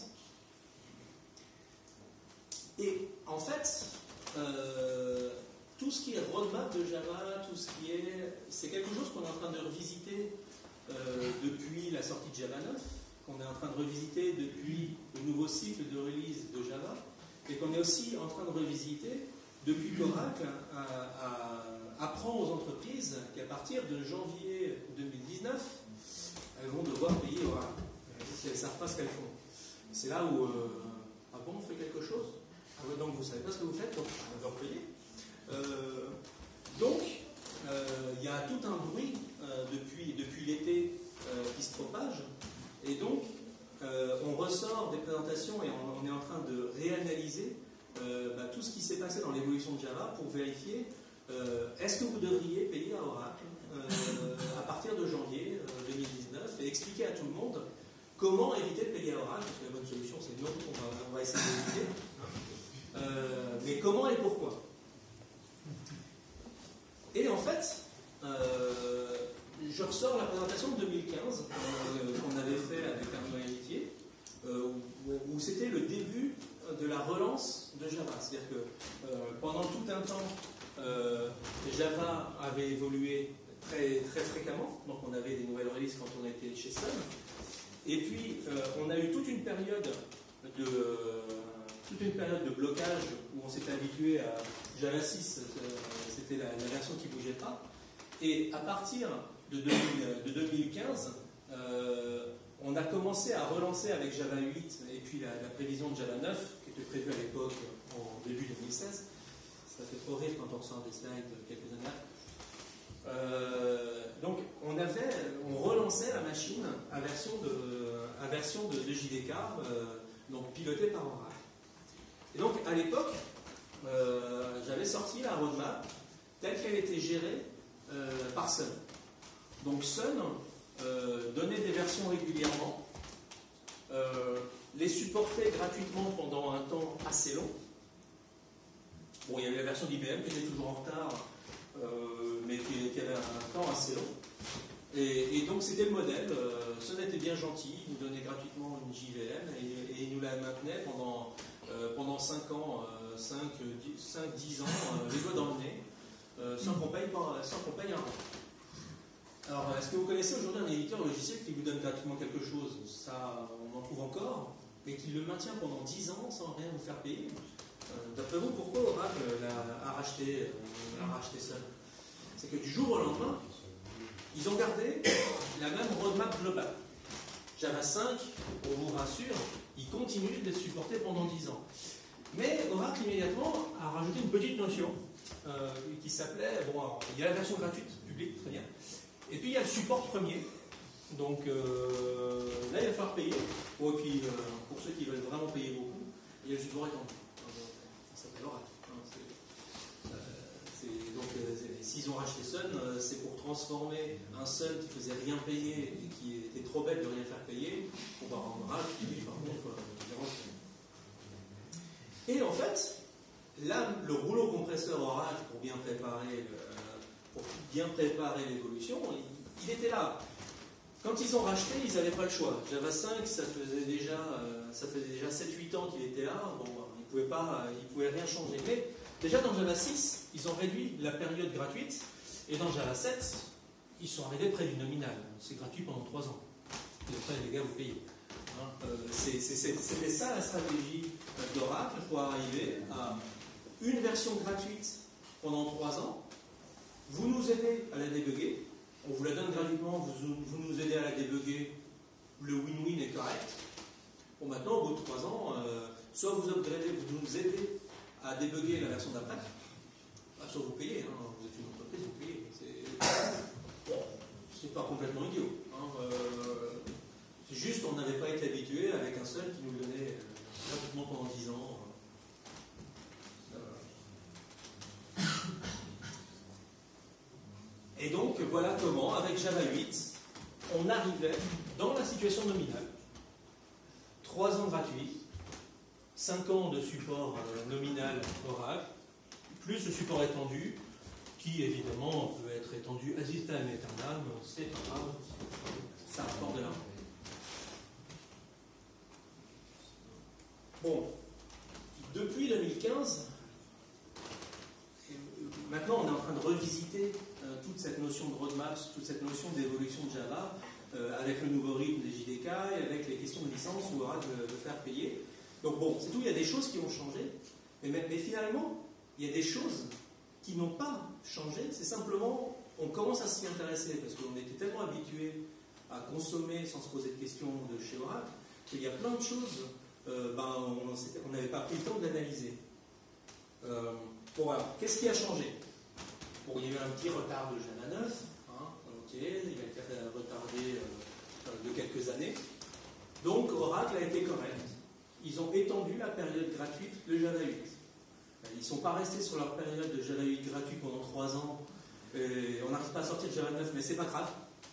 Et en fait, tout ce qui est roadmap de Java, tout ce qui c'est quelque chose qu'on est en train de revisiter depuis la sortie de Java 9, qu'on est en train de revisiter depuis le nouveau cycle de release de Java, et qu'on est aussi en train de revisiter depuis qu'Oracle apprend aux entreprises qu'à partir de janvier 2019, elles vont devoir payer Oracle, si elles ne savent pas ce qu'elles font. C'est là où, ah bon, on fait quelque chose? Donc vous ne savez pas ce que vous faites, donc on va payer. Donc, il y a tout un bruit depuis l'été qui se propage, et donc on ressort des présentations et on est en train de réanalyser tout ce qui s'est passé dans l'évolution de Java pour vérifier est-ce que vous devriez payer à Oracle à partir de janvier 2019 et expliquer à tout le monde comment éviter de payer à Oracle? Parce que la bonne solution, c'est non, on va essayer d'éviter. Mais comment et pourquoi? Et en fait, je ressors la présentation de 2015 qu'on avait fait avec Arnaud Héritier, où c'était le début de la relance de Java. C'est-à-dire que pendant tout un temps, Java avait évolué très, très fréquemment, donc on avait des nouvelles releases quand on était chez Sun. Et puis, on a eu toute une période de blocage où on s'était habitué à Java 6, c'était la version qui ne bougeait pas. Et à partir de 2015, on a commencé à relancer avec Java 8 et puis la prévision de Java 9, qui était prévue à l'époque en début 2016. Ça fait trop rire quand on ressort des slides quelques années après. Donc on relançait la machine à version de JDK, donc pilotée par Oracle. Et donc à l'époque, j'avais sorti la roadmap telle qu'elle était gérée par Sun. Donc Sun donnait des versions régulièrement, les supportait gratuitement pendant un temps assez long. Bon, il y avait la version d'IBM qui était toujours en retard, mais qui avait un temps assez long. Et donc c'était le modèle. Sun était bien gentil, il nous donnait gratuitement une JVM et il nous la maintenait pendant 5 ans, 5-10 ans, les doigts dans le nez, sans qu'on paye un rang. Alors, est-ce que vous connaissez aujourd'hui un éditeur logiciel qui vous donne gratuitement quelque chose? Ça, on en trouve encore, mais qui le maintient pendant 10 ans sans rien vous faire payer. D'après vous, pourquoi Oracle a racheté ça? C'est que du jour au lendemain, ils ont gardé la même roadmap globale. Java 5, on vous rassure, il continue d'être supporté pendant 10 ans. Mais Oracle immédiatement a rajouté une petite notion qui s'appelait, bon, alors, il y a la version gratuite, publique, très bien, et puis il y a le support premier. Donc là, il va falloir payer. Bon, et puis pour ceux qui veulent vraiment payer beaucoup, il y a le support étendu. Ça s'appelle Oracle. S'ils ont racheté Sun, c'est pour transformer un Sun qui faisait rien payer et qui était trop bête de rien faire payer, on va rendre Oracle qui lui, par contre, et en fait, là, le rouleau compresseur Oracle pour bien préparer l'évolution, il était là. Quand ils ont racheté, ils n'avaient pas le choix. Java 5, ça faisait déjà 7-8 ans qu'il était là. Bon, ils ne pouvaient rien changer. Mais déjà dans Java 6, ils ont réduit la période gratuite. Et dans Java 7, ils sont arrivés près du nominal. C'est gratuit pendant 3 ans. Et après, les gars, vous payez. C'était ça la stratégie d'Oracle pour arriver à une version gratuite pendant 3 ans. Vous nous aidez à la débugger. On vous la donne gratuitement, vous nous aidez à la débugger, le win-win est correct. Bon, maintenant, au bout de 3 ans, soit vous upgradez, vous nous aidez à débugger la version d'après, soit vous payez, hein, vous êtes une entreprise, vous payez. C'est pas complètement idiot. Hein, c'est juste qu'on n'avait pas été habitué avec un seul qui nous le donnait gratuitement pendant 10 ans. Et donc, voilà comment, avec Java 8, on arrivait dans la situation nominale. 3 ans gratuits, 5 ans de support nominal Oracle, plus le support étendu, qui évidemment peut être étendu ad vitam aeternam, c'est pas grave, ça apporte de l'argent. Bon, depuis 2015, maintenant on est en train de revisiter toute cette notion de roadmap, toute cette notion d'évolution de Java, avec le nouveau rythme des JDK et avec les questions de licence où Oracle de faire payer. Donc bon, c'est tout, il y a des choses qui ont changé, mais finalement, il y a des choses qui n'ont pas changé, c'est simplement, on commence à s'y intéresser, parce qu'on était tellement habitué à consommer sans se poser de questions de chez Oracle, qu'il y a plein de choses, on n'avait pas pris le temps d'analyser. Bon, alors, qu'est-ce qui a changé? Bon, il y a eu un petit retard de Java 9, hein, ok, il a été retardé de quelques années. Donc Oracle a été correct. Ils ont étendu la période gratuite de Java 8. Ils ne sont pas restés sur leur période de Java 8 gratuit pendant 3 ans. Et on n'arrive pas à sortir de Java 9, mais c'est pas grave.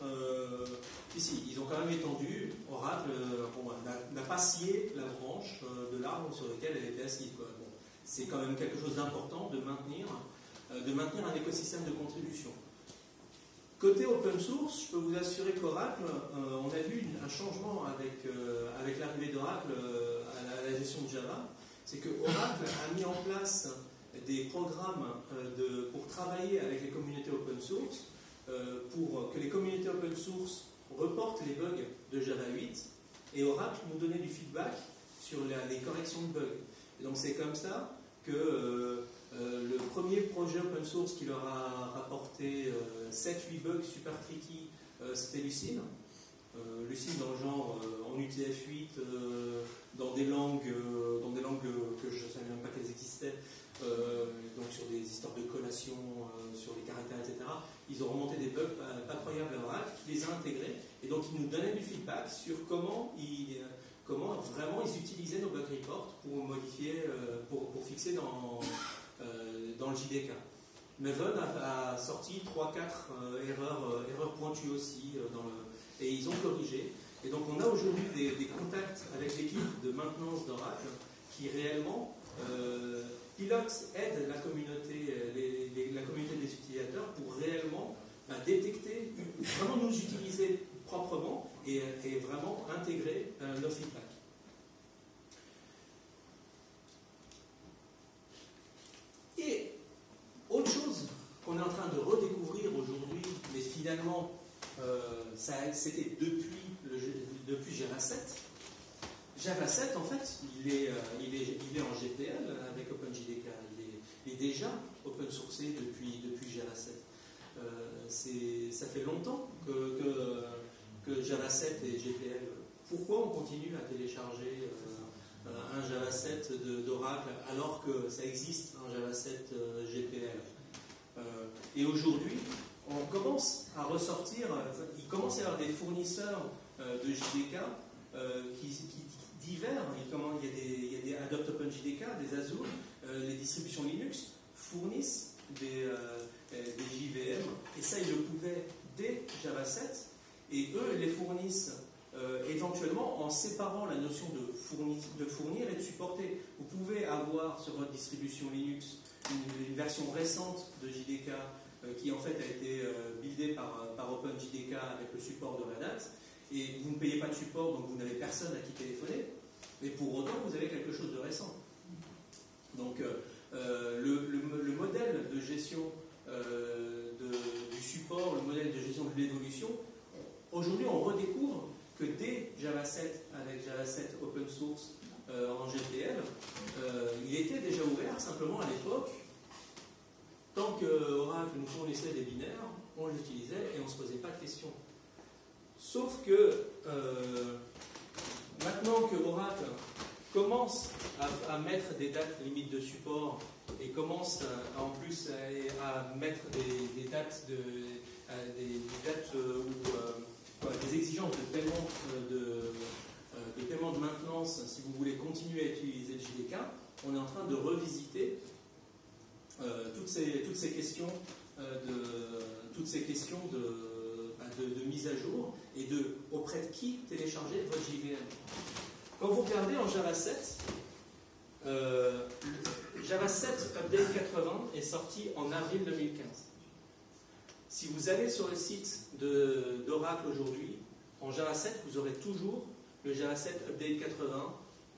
ici, ils ont quand même étendu. Oracle n'a pas scié la branche de l'arbre sur lequel elle était assise. Bon, c'est quand même quelque chose d'important de maintenir un écosystème de contribution. Côté open source, je peux vous assurer qu'Oracle, on a vu un changement avec l'arrivée d'Oracle à la gestion de Java. C'est que Oracle a mis en place des programmes pour travailler avec les communautés open source, pour que les communautés open source reportent les bugs de Java 8, et Oracle nous donnait du feedback sur les corrections de bugs. Et donc c'est comme ça que le premier projet open source qui leur a rapporté 7-8 bugs super tricky, c'était Lucene. Lucene dans le genre en UTF-8, dans des langues que je ne savais même pas qu'elles existaient, donc sur des histoires de collation, sur les caractères, etc. Ils ont remonté des bugs pas croyables à Oracle, qui les a intégrés, et donc ils nous donnaient du feedback sur comment vraiment ils utilisaient nos bug reports pour modifier, pour fixer dans le JDK. Maven a sorti 3-4 erreurs pointues aussi, et ils ont corrigé. Et donc on a aujourd'hui des contacts avec l'équipe de maintenance d'Oracle qui réellement pilote, aide la communauté des utilisateurs pour réellement détecter, vraiment nous utiliser proprement et vraiment intégrer nos feedbacks. Et autre chose qu'on est en train de redécouvrir aujourd'hui, mais finalement c'était depuis Java 7. Java 7, en fait, il est en GPL avec OpenJDK. Il est déjà open sourcé depuis Java 7. Ça fait longtemps que Java 7 est GPL. Pourquoi on continue à télécharger un Java 7 d'Oracle alors que ça existe un Java 7 GPL? Et aujourd'hui, on commence à ressortir, il commence à y avoir des fournisseurs de JDK qui divers. Il y a des Adopt OpenJDK, des Azure, les distributions Linux fournissent des JVM, et ça ils le pouvaient dès Java 7, et eux les fournissent éventuellement en séparant la notion de fournir et de supporter. Vous pouvez avoir sur votre distribution Linux une version récente de JDK qui en fait a été buildée par OpenJDK avec le support de Red Hat, et vous ne payez pas de support, donc vous n'avez personne à qui téléphoner, mais pour autant vous avez quelque chose de récent. Donc le modèle de gestion du support, le modèle de gestion de l'évolution, aujourd'hui on redécouvre que dès Java 7, avec Java 7 open source en GPL, il était déjà ouvert. Simplement à l'époque, tant que Oracle nous fournissait des binaires, on les utilisait et on ne se posait pas de questions. Sauf que maintenant que Oracle commence à mettre des dates limites de support et commence en plus à mettre des dates des exigences de paiement de maintenance, si vous voulez continuer à utiliser le JDK, on est en train de revisiter toutes ces questions de mise à jour et auprès de qui télécharger votre JVM. Quand vous regardez en Java 7, Java 7 Update 80 est sorti en avril 2015. Si vous allez sur le site d'Oracle aujourd'hui, en Java 7, vous aurez toujours le Java 7 Update 80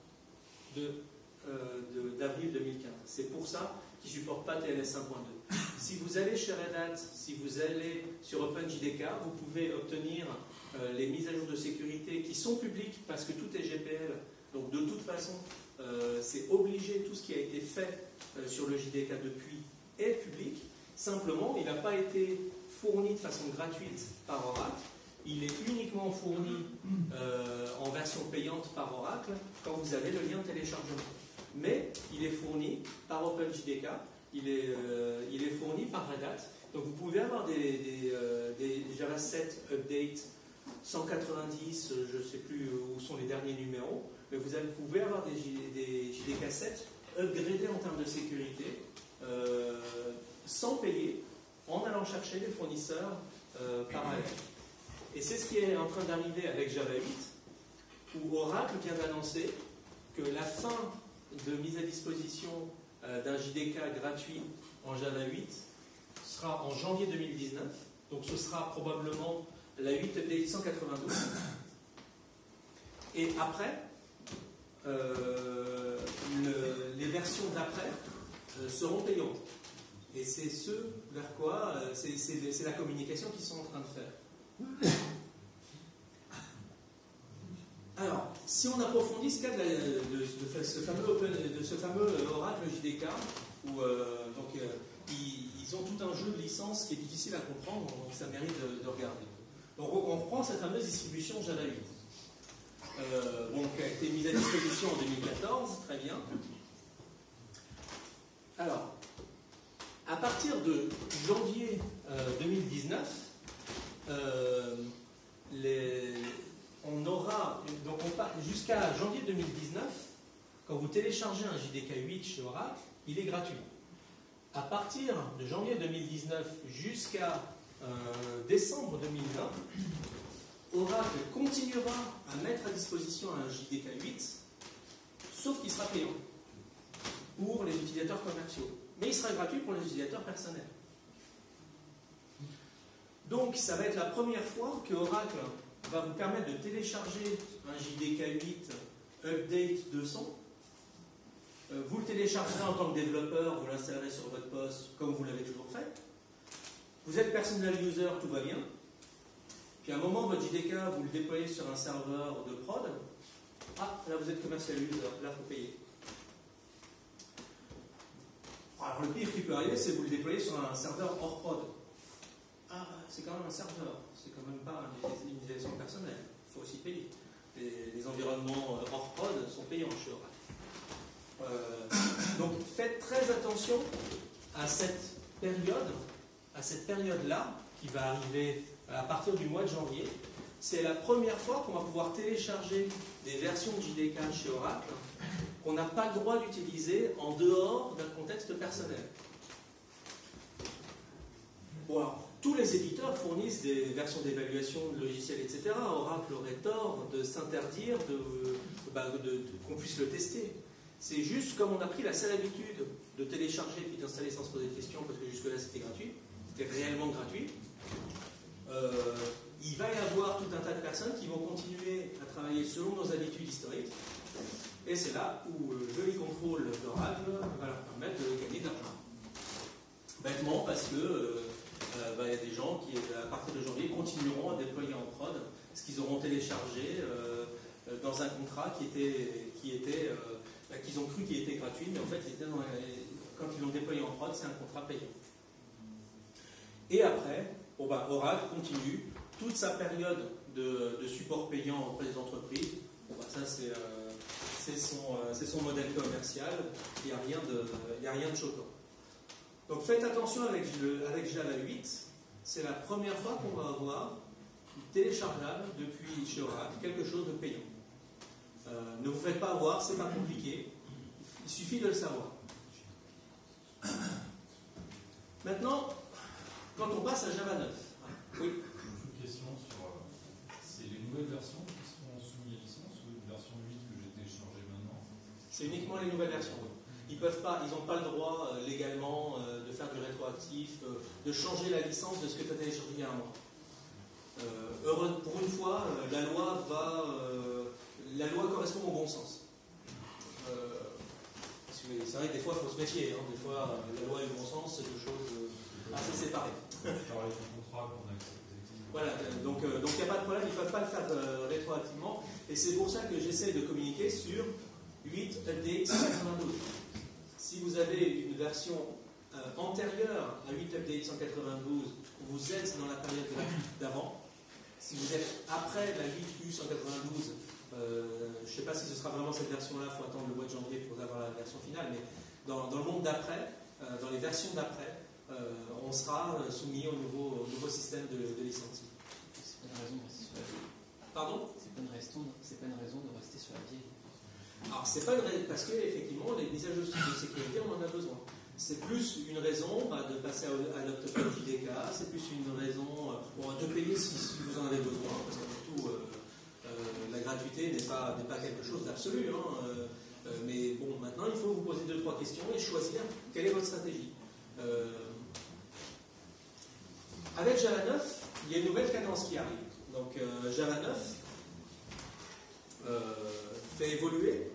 d'avril 2015. C'est pour ça qu'il ne supporte pas TLS 1.2. Si vous allez chez Red Hat, si vous allez sur OpenJDK, vous pouvez obtenir les mises à jour de sécurité qui sont publiques parce que tout est GPL. Donc de toute façon, c'est obligé, tout ce qui a été fait sur le JDK depuis est public. Simplement, il n'a pas été fourni de façon gratuite par Oracle. Il est uniquement fourni en version payante par Oracle quand vous avez le lien de téléchargement. Mais il est fourni par OpenJDK, il est fourni par Red Hat. Donc vous pouvez avoir des Java 7 Update 190, je ne sais plus où sont les derniers numéros, mais vous pouvez avoir des JDK 7 upgradés en termes de sécurité sans payer, en allant chercher les fournisseurs par ailleurs. Et c'est ce qui est en train d'arriver avec Java 8, où Oracle vient d'annoncer que la fin de mise à disposition d'un JDK gratuit en Java 8 sera en janvier 2019. Donc ce sera probablement la 8 update 192. Et après, les versions d'après seront payantes. Et c'est ce vers quoi, c'est la communication qu'ils sont en train de faire. Alors, si on approfondit ce cas de ce fameux Oracle JDK, où ils ont tout un jeu de licences qui est difficile à comprendre, donc ça mérite de regarder. Donc on reprend cette fameuse distribution Java 8. Qui a été mise à disposition en 2014, très bien. Alors, à partir de janvier 2019, on aura, donc on part jusqu'à janvier 2019, quand vous téléchargez un JDK 8 chez Oracle, il est gratuit. À partir de janvier 2019 jusqu'à décembre 2020, Oracle continuera à mettre à disposition un JDK 8, sauf qu'il sera payant pour les utilisateurs commerciaux. Mais il sera gratuit pour les utilisateurs personnels. Donc, ça va être la première fois que Oracle va vous permettre de télécharger un JDK 8 Update 200. Vous le téléchargerez en tant que développeur, vous l'installerez sur votre poste comme vous l'avez toujours fait. Vous êtes personal user, tout va bien. Puis à un moment, votre JDK, vous le déployez sur un serveur de prod. Ah, là vous êtes commercial user, là il faut payer. Alors le pire qui peut arriver, c'est que vous le déployez sur un serveur hors prod. Ah, c'est quand même un serveur, c'est quand même pas une utilisation personnelle, il faut aussi payer. Les environnements hors prod sont payants chez Oracle. Donc faites très attention à cette période-là, qui va arriver à partir du mois de janvier. C'est la première fois qu'on va pouvoir télécharger des versions de JDK chez Oracle qu'on n'a pas le droit d'utiliser en dehors d'un contexte personnel. Bon, alors, tous les éditeurs fournissent des versions d'évaluation de logiciels, etc. Oracle aurait tort de s'interdire qu'on puisse le tester. C'est juste comme on a pris la sale habitude de télécharger et d'installer sans se poser de questions, parce que jusque-là c'était gratuit, c'était réellement gratuit. Il va y avoir tout un tas de personnes qui vont continuer à travailler selon nos habitudes historiques, et c'est là où le joli contrôle d'Oracle va leur permettre de gagner de l'argent. Bêtement parce que il y a des gens qui, à partir de janvier, continueront à déployer en prod ce qu'ils auront téléchargé dans un contrat qu'ils ont cru qu'il était gratuit, mais en fait, quand ils l'ont déployé en prod, c'est un contrat payant. Et après, Oracle continue toute sa période de support payant auprès des entreprises. Ça, c'est son modèle commercial. Il n'y a rien de choquant. Donc faites attention avec Java 8. C'est la première fois qu'on va avoir téléchargeable depuis chez Oracle quelque chose de payant. Ne vous faites pas avoir, c'est pas compliqué. Il suffit de le savoir. Maintenant, quand on passe à Java 9. Oui. Une question sur. C'est les nouvelles versions qui seront soumises à licence ou une version 8 que j'ai téléchargée maintenant? C'est uniquement les nouvelles versions. Ils n'ont pas le droit légalement de faire du rétroactif, de changer la licence de ce que tu as téléchargé il y a un mois. Pour une fois, la loi correspond au bon sens. C'est vrai que des fois, il faut se méfier. Des fois, la loi et le bon sens, c'est deux choses assez séparées. Voilà, donc il n'y a pas de problème, ils ne peuvent pas le faire rétroactivement. Et c'est pour ça que j'essaie de communiquer sur 8 update 192. Si vous avez une version antérieure à 8 update 192, vous êtes dans la période d'avant. Si vous êtes après la 8U 192, je ne sais pas si ce sera vraiment cette version-là, il faut attendre le mois de janvier pour avoir la version finale, mais dans le monde d'après, dans les versions d'après, on sera soumis au nouveau système de licenciement. C'est pas une raison de rester sur la vieille. Pardon ? C'est pas une raison de rester sur la vieille. Alors, c'est pas une raison, parce qu'effectivement, les mises à jour de sécurité, on en a besoin. c'est plus une raison de passer à l'Octopad JDK, c'est plus une raison de payer si vous en avez besoin, parce qu'après tout, la gratuité n'est pas quelque chose d'absolu. Mais bon, maintenant, il faut vous poser 2-3 questions et choisir quelle est votre stratégie. Avec Java 9, il y a une nouvelle cadence qui arrive. Donc Java 9 fait évoluer.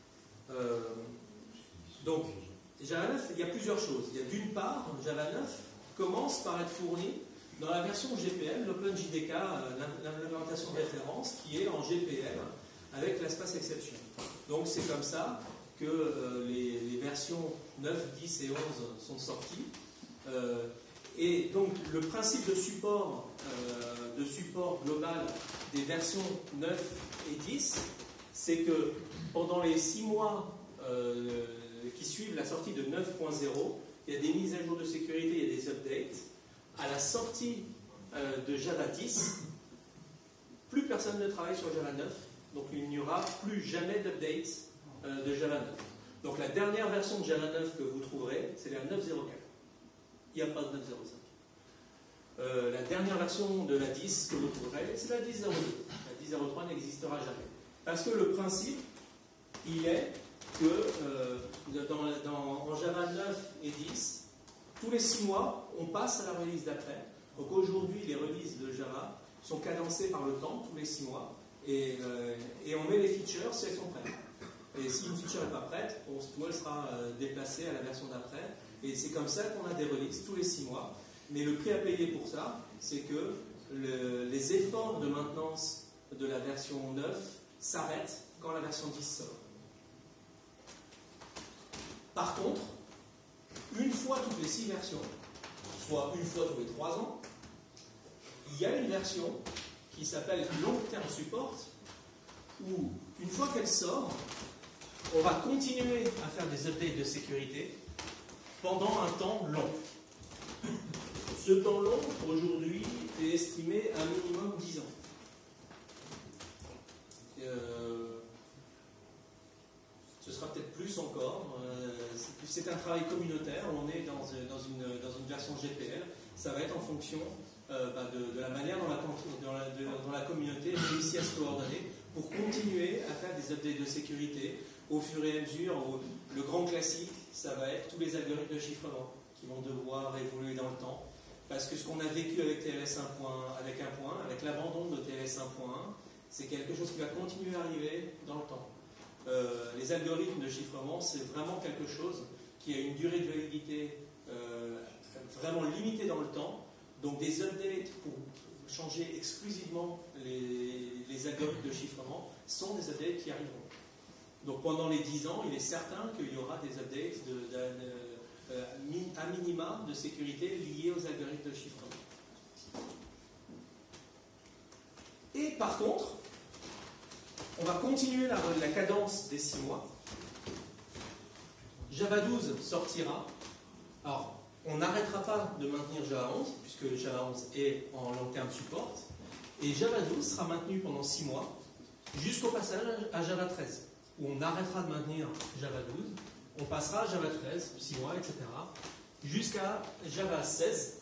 Donc Java 9, il y a plusieurs choses. Il y a d'une part, Java 9 commence par être fourni dans la version GPL, l'OpenJDK, l'implémentation de référence, qui est en GPL avec l'espace exception. Donc c'est comme ça que les versions 9, 10 et 11 sont sorties. Et donc le principe de support global des versions 9 et 10, c'est que pendant les 6 mois qui suivent la sortie de 9.0, il y a des mises à jour de sécurité, il y a des updates. À la sortie de Java 10, plus personne ne travaille sur Java 9, donc il n'y aura plus jamais d'updates de Java 9. Donc la dernière version de Java 9 que vous trouverez, c'est la 9.04. Il n'y a pas de 9.05. La dernière version de la 10 que vous trouverez, c'est la 10.02. La 10.03 n'existera jamais. Parce que le principe, il est que en Java 9 et 10, tous les 6 mois, on passe à la release d'après. Donc aujourd'hui, les releases de Java sont cadencées par le temps, tous les 6 mois, et on met les features si elles sont prêtes. Et si une feature n'est pas prête, elle sera déplacée à la version d'après. Et c'est comme ça qu'on a des releases tous les 6 mois. Mais le prix à payer pour ça, c'est que les efforts de maintenance de la version 9 s'arrêtent quand la version 10 sort. Par contre, une fois toutes les 6 versions, soit une fois tous les 3 ans, il y a une version qui s'appelle Long Term Support, où une fois qu'elle sort, on va continuer à faire des updates de sécurité pendant un temps long. Ce temps long, aujourd'hui, est estimé à un minimum 10 ans. Ce sera peut-être plus encore. C'est un travail communautaire. On est dans une version GPL. Ça va être en fonction de la manière dont la communauté réussit à se coordonner pour continuer à faire des updates de sécurité au fur et à mesure. Le grand classique, ça va être tous les algorithmes de chiffrement qui vont devoir évoluer dans le temps. Parce que ce qu'on a vécu avec TLS 1.1, avec l'abandon de TLS 1.1, c'est quelque chose qui va continuer à arriver dans le temps. Les algorithmes de chiffrement, c'est vraiment quelque chose qui a une durée de validité vraiment limitée dans le temps. Donc des updates pour changer exclusivement les algorithmes de chiffrement sont des updates qui arriveront. Donc pendant les 10 ans, il est certain qu'il y aura des updates à minima de sécurité liés aux algorithmes de chiffrement. Et par contre, on va continuer la cadence des 6 mois. Java 12 sortira. Alors, on n'arrêtera pas de maintenir Java 11, puisque Java 11 est en long term support. Et Java 12 sera maintenu pendant 6 mois, jusqu'au passage à Java 13, où on arrêtera de maintenir Java 12, on passera à Java 13, 6 mois, etc., jusqu'à Java 16.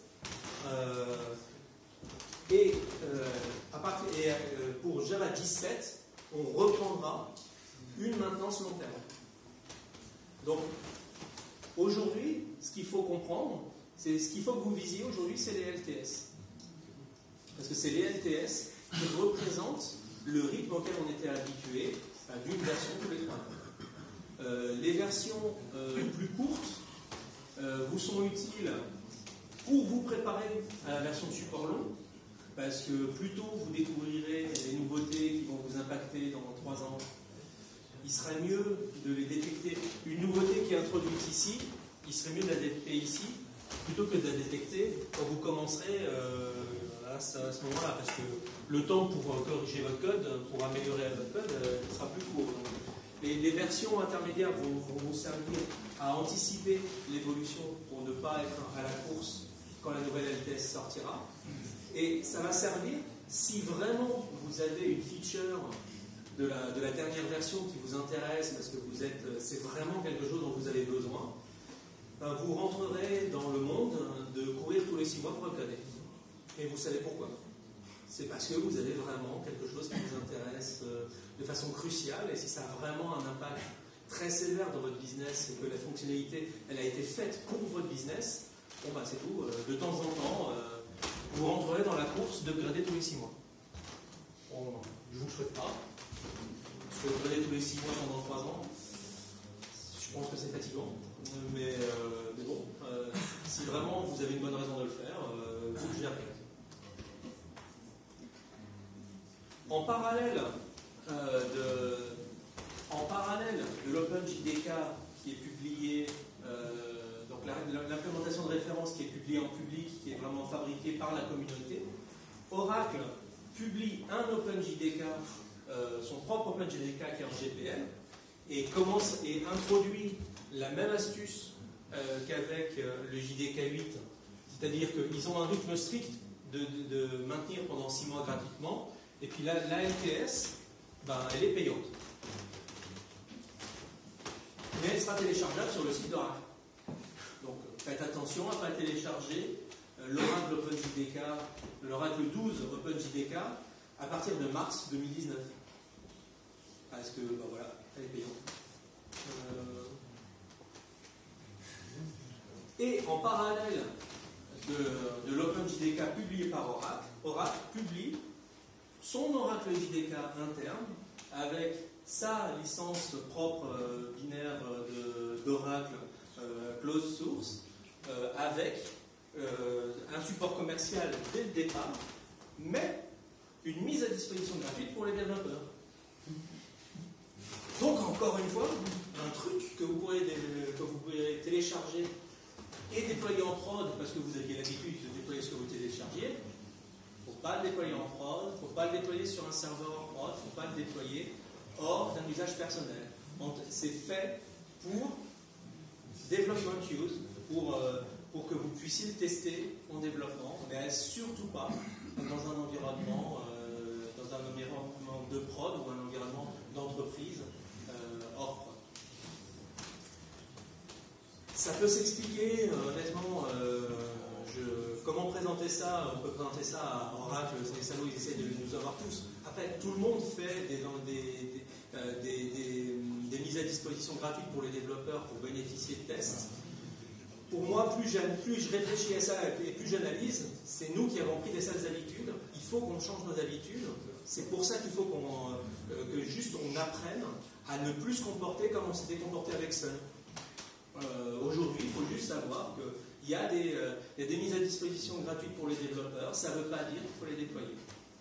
Pour Java 17, on reprendra une maintenance long terme. Donc, aujourd'hui, ce qu'il faut comprendre, c'est ce qu'il faut que vous visiez aujourd'hui, c'est les LTS. Parce que c'est les LTS qui représentent le rythme auquel on était habitué d'une version tous les 3 ans. Les versions plus courtes vous sont utiles pour vous préparer à la version de support long, parce que plus tôt vous découvrirez les nouveautés qui vont vous impacter dans 3 ans, il serait mieux de les détecter. Une nouveauté qui est introduite ici, il serait mieux de la détecter ici, plutôt que de la détecter quand vous commencerez à ce moment-là, parce que le temps pour corriger votre code, pour améliorer votre code, sera plus court. Donc, les versions intermédiaires vont vous servir à anticiper l'évolution pour ne pas être à la course quand la nouvelle LTS sortira. Et ça va servir si vraiment vous avez une feature de la dernière version qui vous intéresse, parce que c'est vraiment quelque chose dont vous avez besoin. vous rentrerez dans le monde de courir tous les 6 mois pour upgrader. Et vous savez pourquoi? C'est parce que vous avez vraiment quelque chose qui vous intéresse de façon cruciale, et si ça a vraiment un impact très sévère dans votre business et que la fonctionnalité elle a été faite pour votre business, bon bah c'est tout. De temps en temps, vous rentrerez dans la course d'upgrader tous les 6 mois. Bon, je ne vous le souhaite pas. Upgrader tous les 6 mois pendant 3 ans, je pense que c'est fatigant. Mais bon, si vraiment vous avez une bonne raison de le faire, vous gérez. En parallèle de l'OpenJDK qui est publié, donc l'implémentation de référence qui est publiée en public, qui est vraiment fabriquée par la communauté, Oracle publie un OpenJDK, son propre OpenJDK qui est en GPL, et introduit la même astuce qu'avec le JDK 8, c'est-à-dire qu'ils ont un rythme strict de maintenir pendant 6 mois gratuitement, et puis la LTS, ben, elle est payante. Mais elle sera téléchargeable sur le site d'Oracle. Donc faites attention à ne pas télécharger l'Oracle OpenJDK, l'Oracle 12 OpenJDK à partir de mars 2019. Parce que, ben voilà, elle est payante. Et en parallèle de l'OpenJDK publié par Oracle, Oracle publie son Oracle JDK interne avec sa licence propre binaire d'Oracle closed source, avec un support commercial dès le départ, mais une mise à disposition gratuite pour les développeurs. Donc encore une fois, un truc que vous pourrez télécharger et déployer en prod, parce que vous aviez l'habitude de déployer ce que vous téléchargiez. Il ne faut pas le déployer en prod, il ne faut pas le déployer sur un serveur en prod, il ne faut pas le déployer hors d'un usage personnel. C'est fait pour development use, pour que vous puissiez le tester en développement, mais surtout pas dans un environnement de prod ou un environnement d'entreprise hors prod. Ça peut s'expliquer, honnêtement, comment présenter ça? On peut présenter ça à Oracle, les salauds, ils essaient de nous avoir tous. Après, tout le monde fait des mises à disposition gratuites pour les développeurs pour bénéficier de tests. Pour moi, plus je réfléchis à ça et plus j'analyse, c'est nous qui avons pris des sales habitudes. Il faut qu'on change nos habitudes. C'est pour ça qu'il faut que juste on apprenne à ne plus se comporter comme on s'était comporté avec Sun. Aujourd'hui, il faut juste savoir qu'il y a des mises à disposition gratuites pour les développeurs. Ça ne veut pas dire qu'il faut les déployer.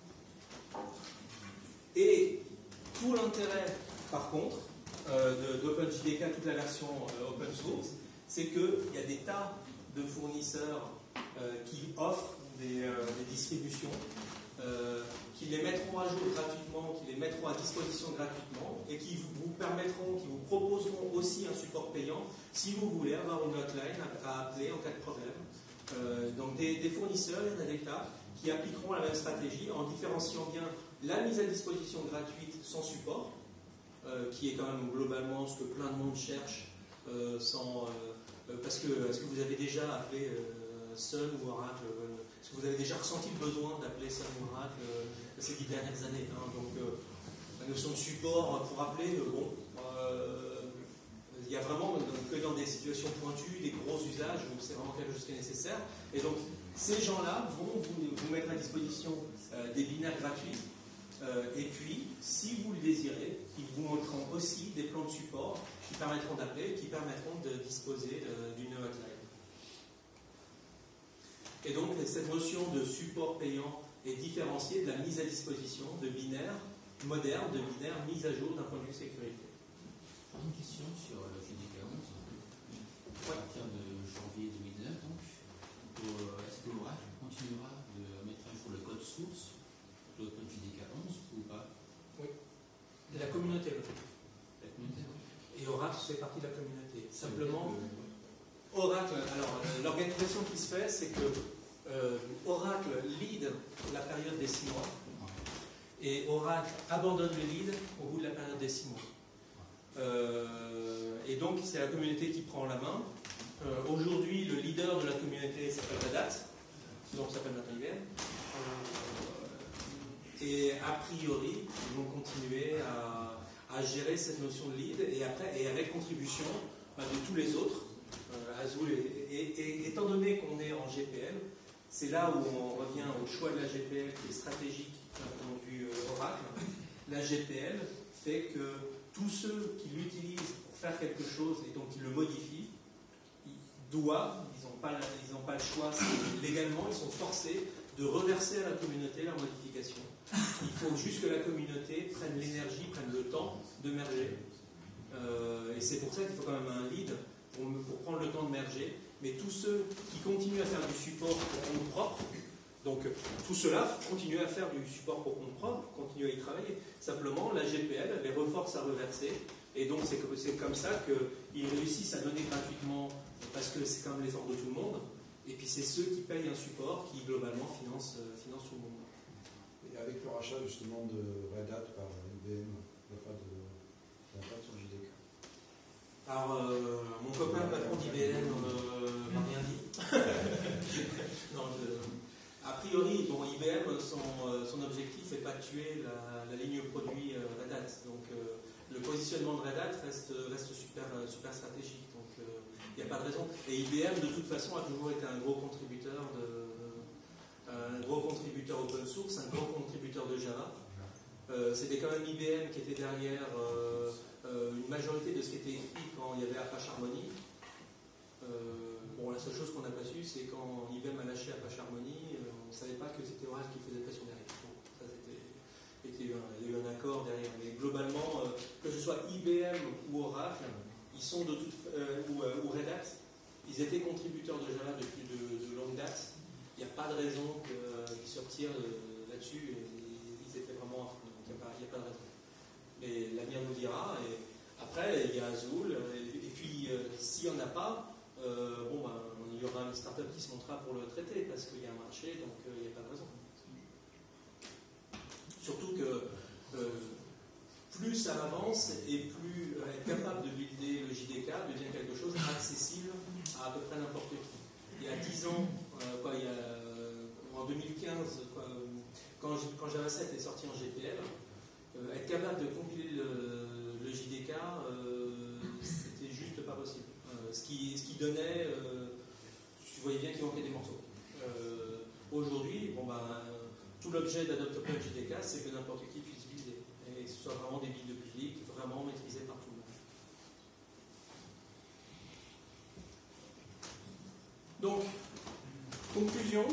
Et tout l'intérêt, par contre, d'OpenJDK, toute la version open source, c'est qu'il y a des tas de fournisseurs qui offrent des distributions, qui les mettront à jour gratuitement, qui les mettront à disposition gratuitement, et qui vous proposeront aussi un support payant si vous voulez avoir une hotline à appeler en cas de problème. Donc des fournisseurs, il y en a des tas, qui appliqueront la même stratégie en différenciant bien la mise à disposition gratuite sans support, qui est quand même globalement ce que plein de monde cherche, parce que est-ce que vous avez déjà appelé Sun ou Oracle? Est-ce que vous avez déjà ressenti le besoin d'appeler Sun ou Oracle ces 10 dernières années, hein? Donc la notion de support pour appeler, il y a vraiment que dans des situations pointues, des gros usages, où c'est vraiment quelque chose qui est nécessaire. Et donc ces gens-là vont vous mettre à disposition des binaires gratuits. Et puis, si vous le désirez, ils vous montreront aussi des plans de support qui permettront d'appeler, qui permettront de disposer d'une hotline. Et donc, cette notion de support payant est différenciée de la mise à disposition de binaires modernes, de binaires mis à jour d'un point de vue sécurité. Une question sur le JDK 11. À partir de janvier 2009, donc, est-ce que Oracle continuera de mettre à jour le code source de l'OpenJDK 11 ou pas? Oui. La communauté le fait. La communauté, oui. Et Oracle fait partie de la communauté. Simplement, Oracle, alors l'organisation qui se fait, c'est que Oracle lead la période des 6 mois et Oracle abandonne le lead au bout de la période des 6 mois. Et donc, c'est la communauté qui prend la main. Aujourd'hui, le leader de la communauté s'appelle Red Hat, donc ça s'appelle maintenant IBM. Et a priori, ils vont continuer à gérer cette notion de lead et avec contribution de tous les autres. Azul, et étant donné qu'on est en GPL, c'est là où on revient au choix de la GPL qui est stratégique d'un point de vue Oracle. La GPL fait que tous ceux qui l'utilisent pour faire quelque chose et donc qui le modifient, ils n'ont pas le choix, légalement, ils sont forcés de reverser à la communauté leur modification. Il faut juste que la communauté prenne l'énergie, prenne le temps de merger. Et c'est pour ça qu'il faut quand même un lead pour prendre le temps de merger. Mais tous ceux qui continuent à faire du support pour compte propre, donc tout cela continue à faire du support pour compte propre, continue à y travailler. Simplement, la GPL les reforce à reverser. Et donc c'est comme ça qu'ils réussissent à donner gratuitement, parce que c'est quand même l'effort de tout le monde. Et puis c'est ceux qui payent un support qui globalement finance tout le monde. Et avec le rachat justement de Red Hat par IBM, il n'y a pas d'impact sur JDK. Alors, mon copain patron d'IBM m'a rien dit. Non, a priori, bon, IBM, son objectif n'est pas de tuer la ligne produit Red Hat. Donc le positionnement de Red Hat reste super stratégique. Donc il n'y a pas de raison. Et IBM, de toute façon, a toujours été un gros contributeur open source, un gros contributeur de Java. C'était quand même IBM qui était derrière une majorité de ce qui était écrit quand il y avait Apache Harmony. Bon, la seule chose qu'on n'a pas su, c'est quand IBM a lâché Apache Harmony, on ne savait pas que c'était Oracle qui faisait pression derrière. Bon, ça il y a eu un accord derrière. Mais globalement, que ce soit IBM ou Oracle, ils sont ou Red Hat, ils étaient contributeurs de Java depuis de longue date. Il n'y a pas de raison qu'ils se retirent là-dessus. Ils étaient vraiment à fond. Donc il n'y a pas de raison. Mais l'avenir nous dira. Et après, il y a Azul. Et puis, s'il n'y en a pas, il y aura une start-up qui se montera pour le traiter parce qu'il y a un marché, donc il n'y a pas de raison. Surtout que plus ça avance et plus être capable de builder le JDK devient quelque chose accessible à peu près n'importe qui. Il y a 10 ans, en 2015, quand Java 7 est sorti en GPL, être capable de compiler le JDK, c'était juste pas possible. Ce qui donnait, tu voyais bien qu'il manquait des morceaux. Aujourd'hui, tout l'objet d'Adopt Open JDK, c'est que n'importe qui puisse builder. Et que ce soit vraiment des builds publics, vraiment maîtrisés par tout le monde. Donc, conclusion,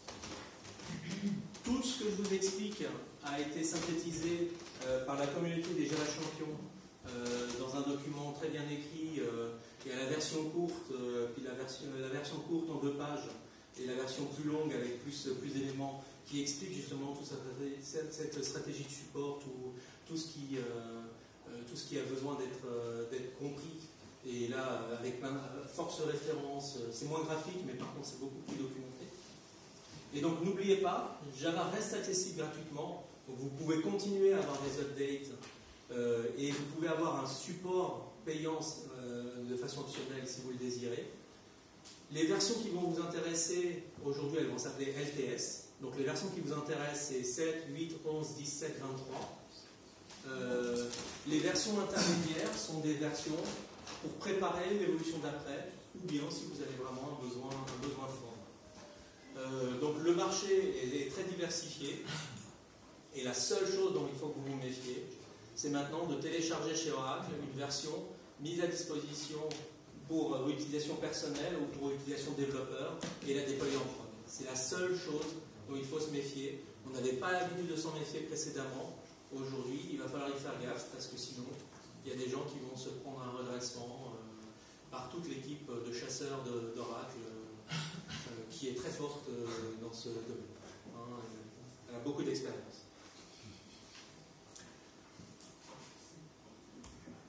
tout ce que je vous explique a été synthétisé par la communauté des Java Champions dans un document très bien écrit. Il y a la version courte, puis la version courte en 2 pages, et la version plus longue avec plus d'éléments qui explique justement toute cette stratégie de support, tout ce qui a besoin d'être compris. Et là, avec force référence, c'est moins graphique, mais par contre c'est beaucoup plus documenté. Et donc n'oubliez pas, Java reste accessible gratuitement, donc vous pouvez continuer à avoir des updates et vous pouvez avoir un support payant de façon optionnelle si vous le désirez. Les versions qui vont vous intéresser, aujourd'hui elles vont s'appeler LTS. Donc les versions qui vous intéressent, c'est 7, 8, 11, 17, 23. Les versions intermédiaires sont des versions pour préparer l'évolution d'après, ou bien si vous avez vraiment un besoin fort. Donc le marché est très diversifié, et la seule chose dont il faut que vous vous méfiez, c'est maintenant de télécharger chez Oracle une version mise à disposition pour utilisation personnelle ou pour utilisation développeur et la déployer en prod. C'est la seule chose dont il faut se méfier. On n'avait pas l'habitude de s'en méfier précédemment. Aujourd'hui, il va falloir y faire gaffe parce que sinon, il y a des gens qui vont se prendre un redressement par toute l'équipe de chasseurs d'Oracle qui est très forte dans ce domaine. Elle a beaucoup d'expérience.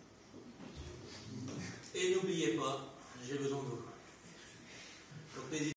Et n'oubliez pas, j'ai besoin de vous. Donc,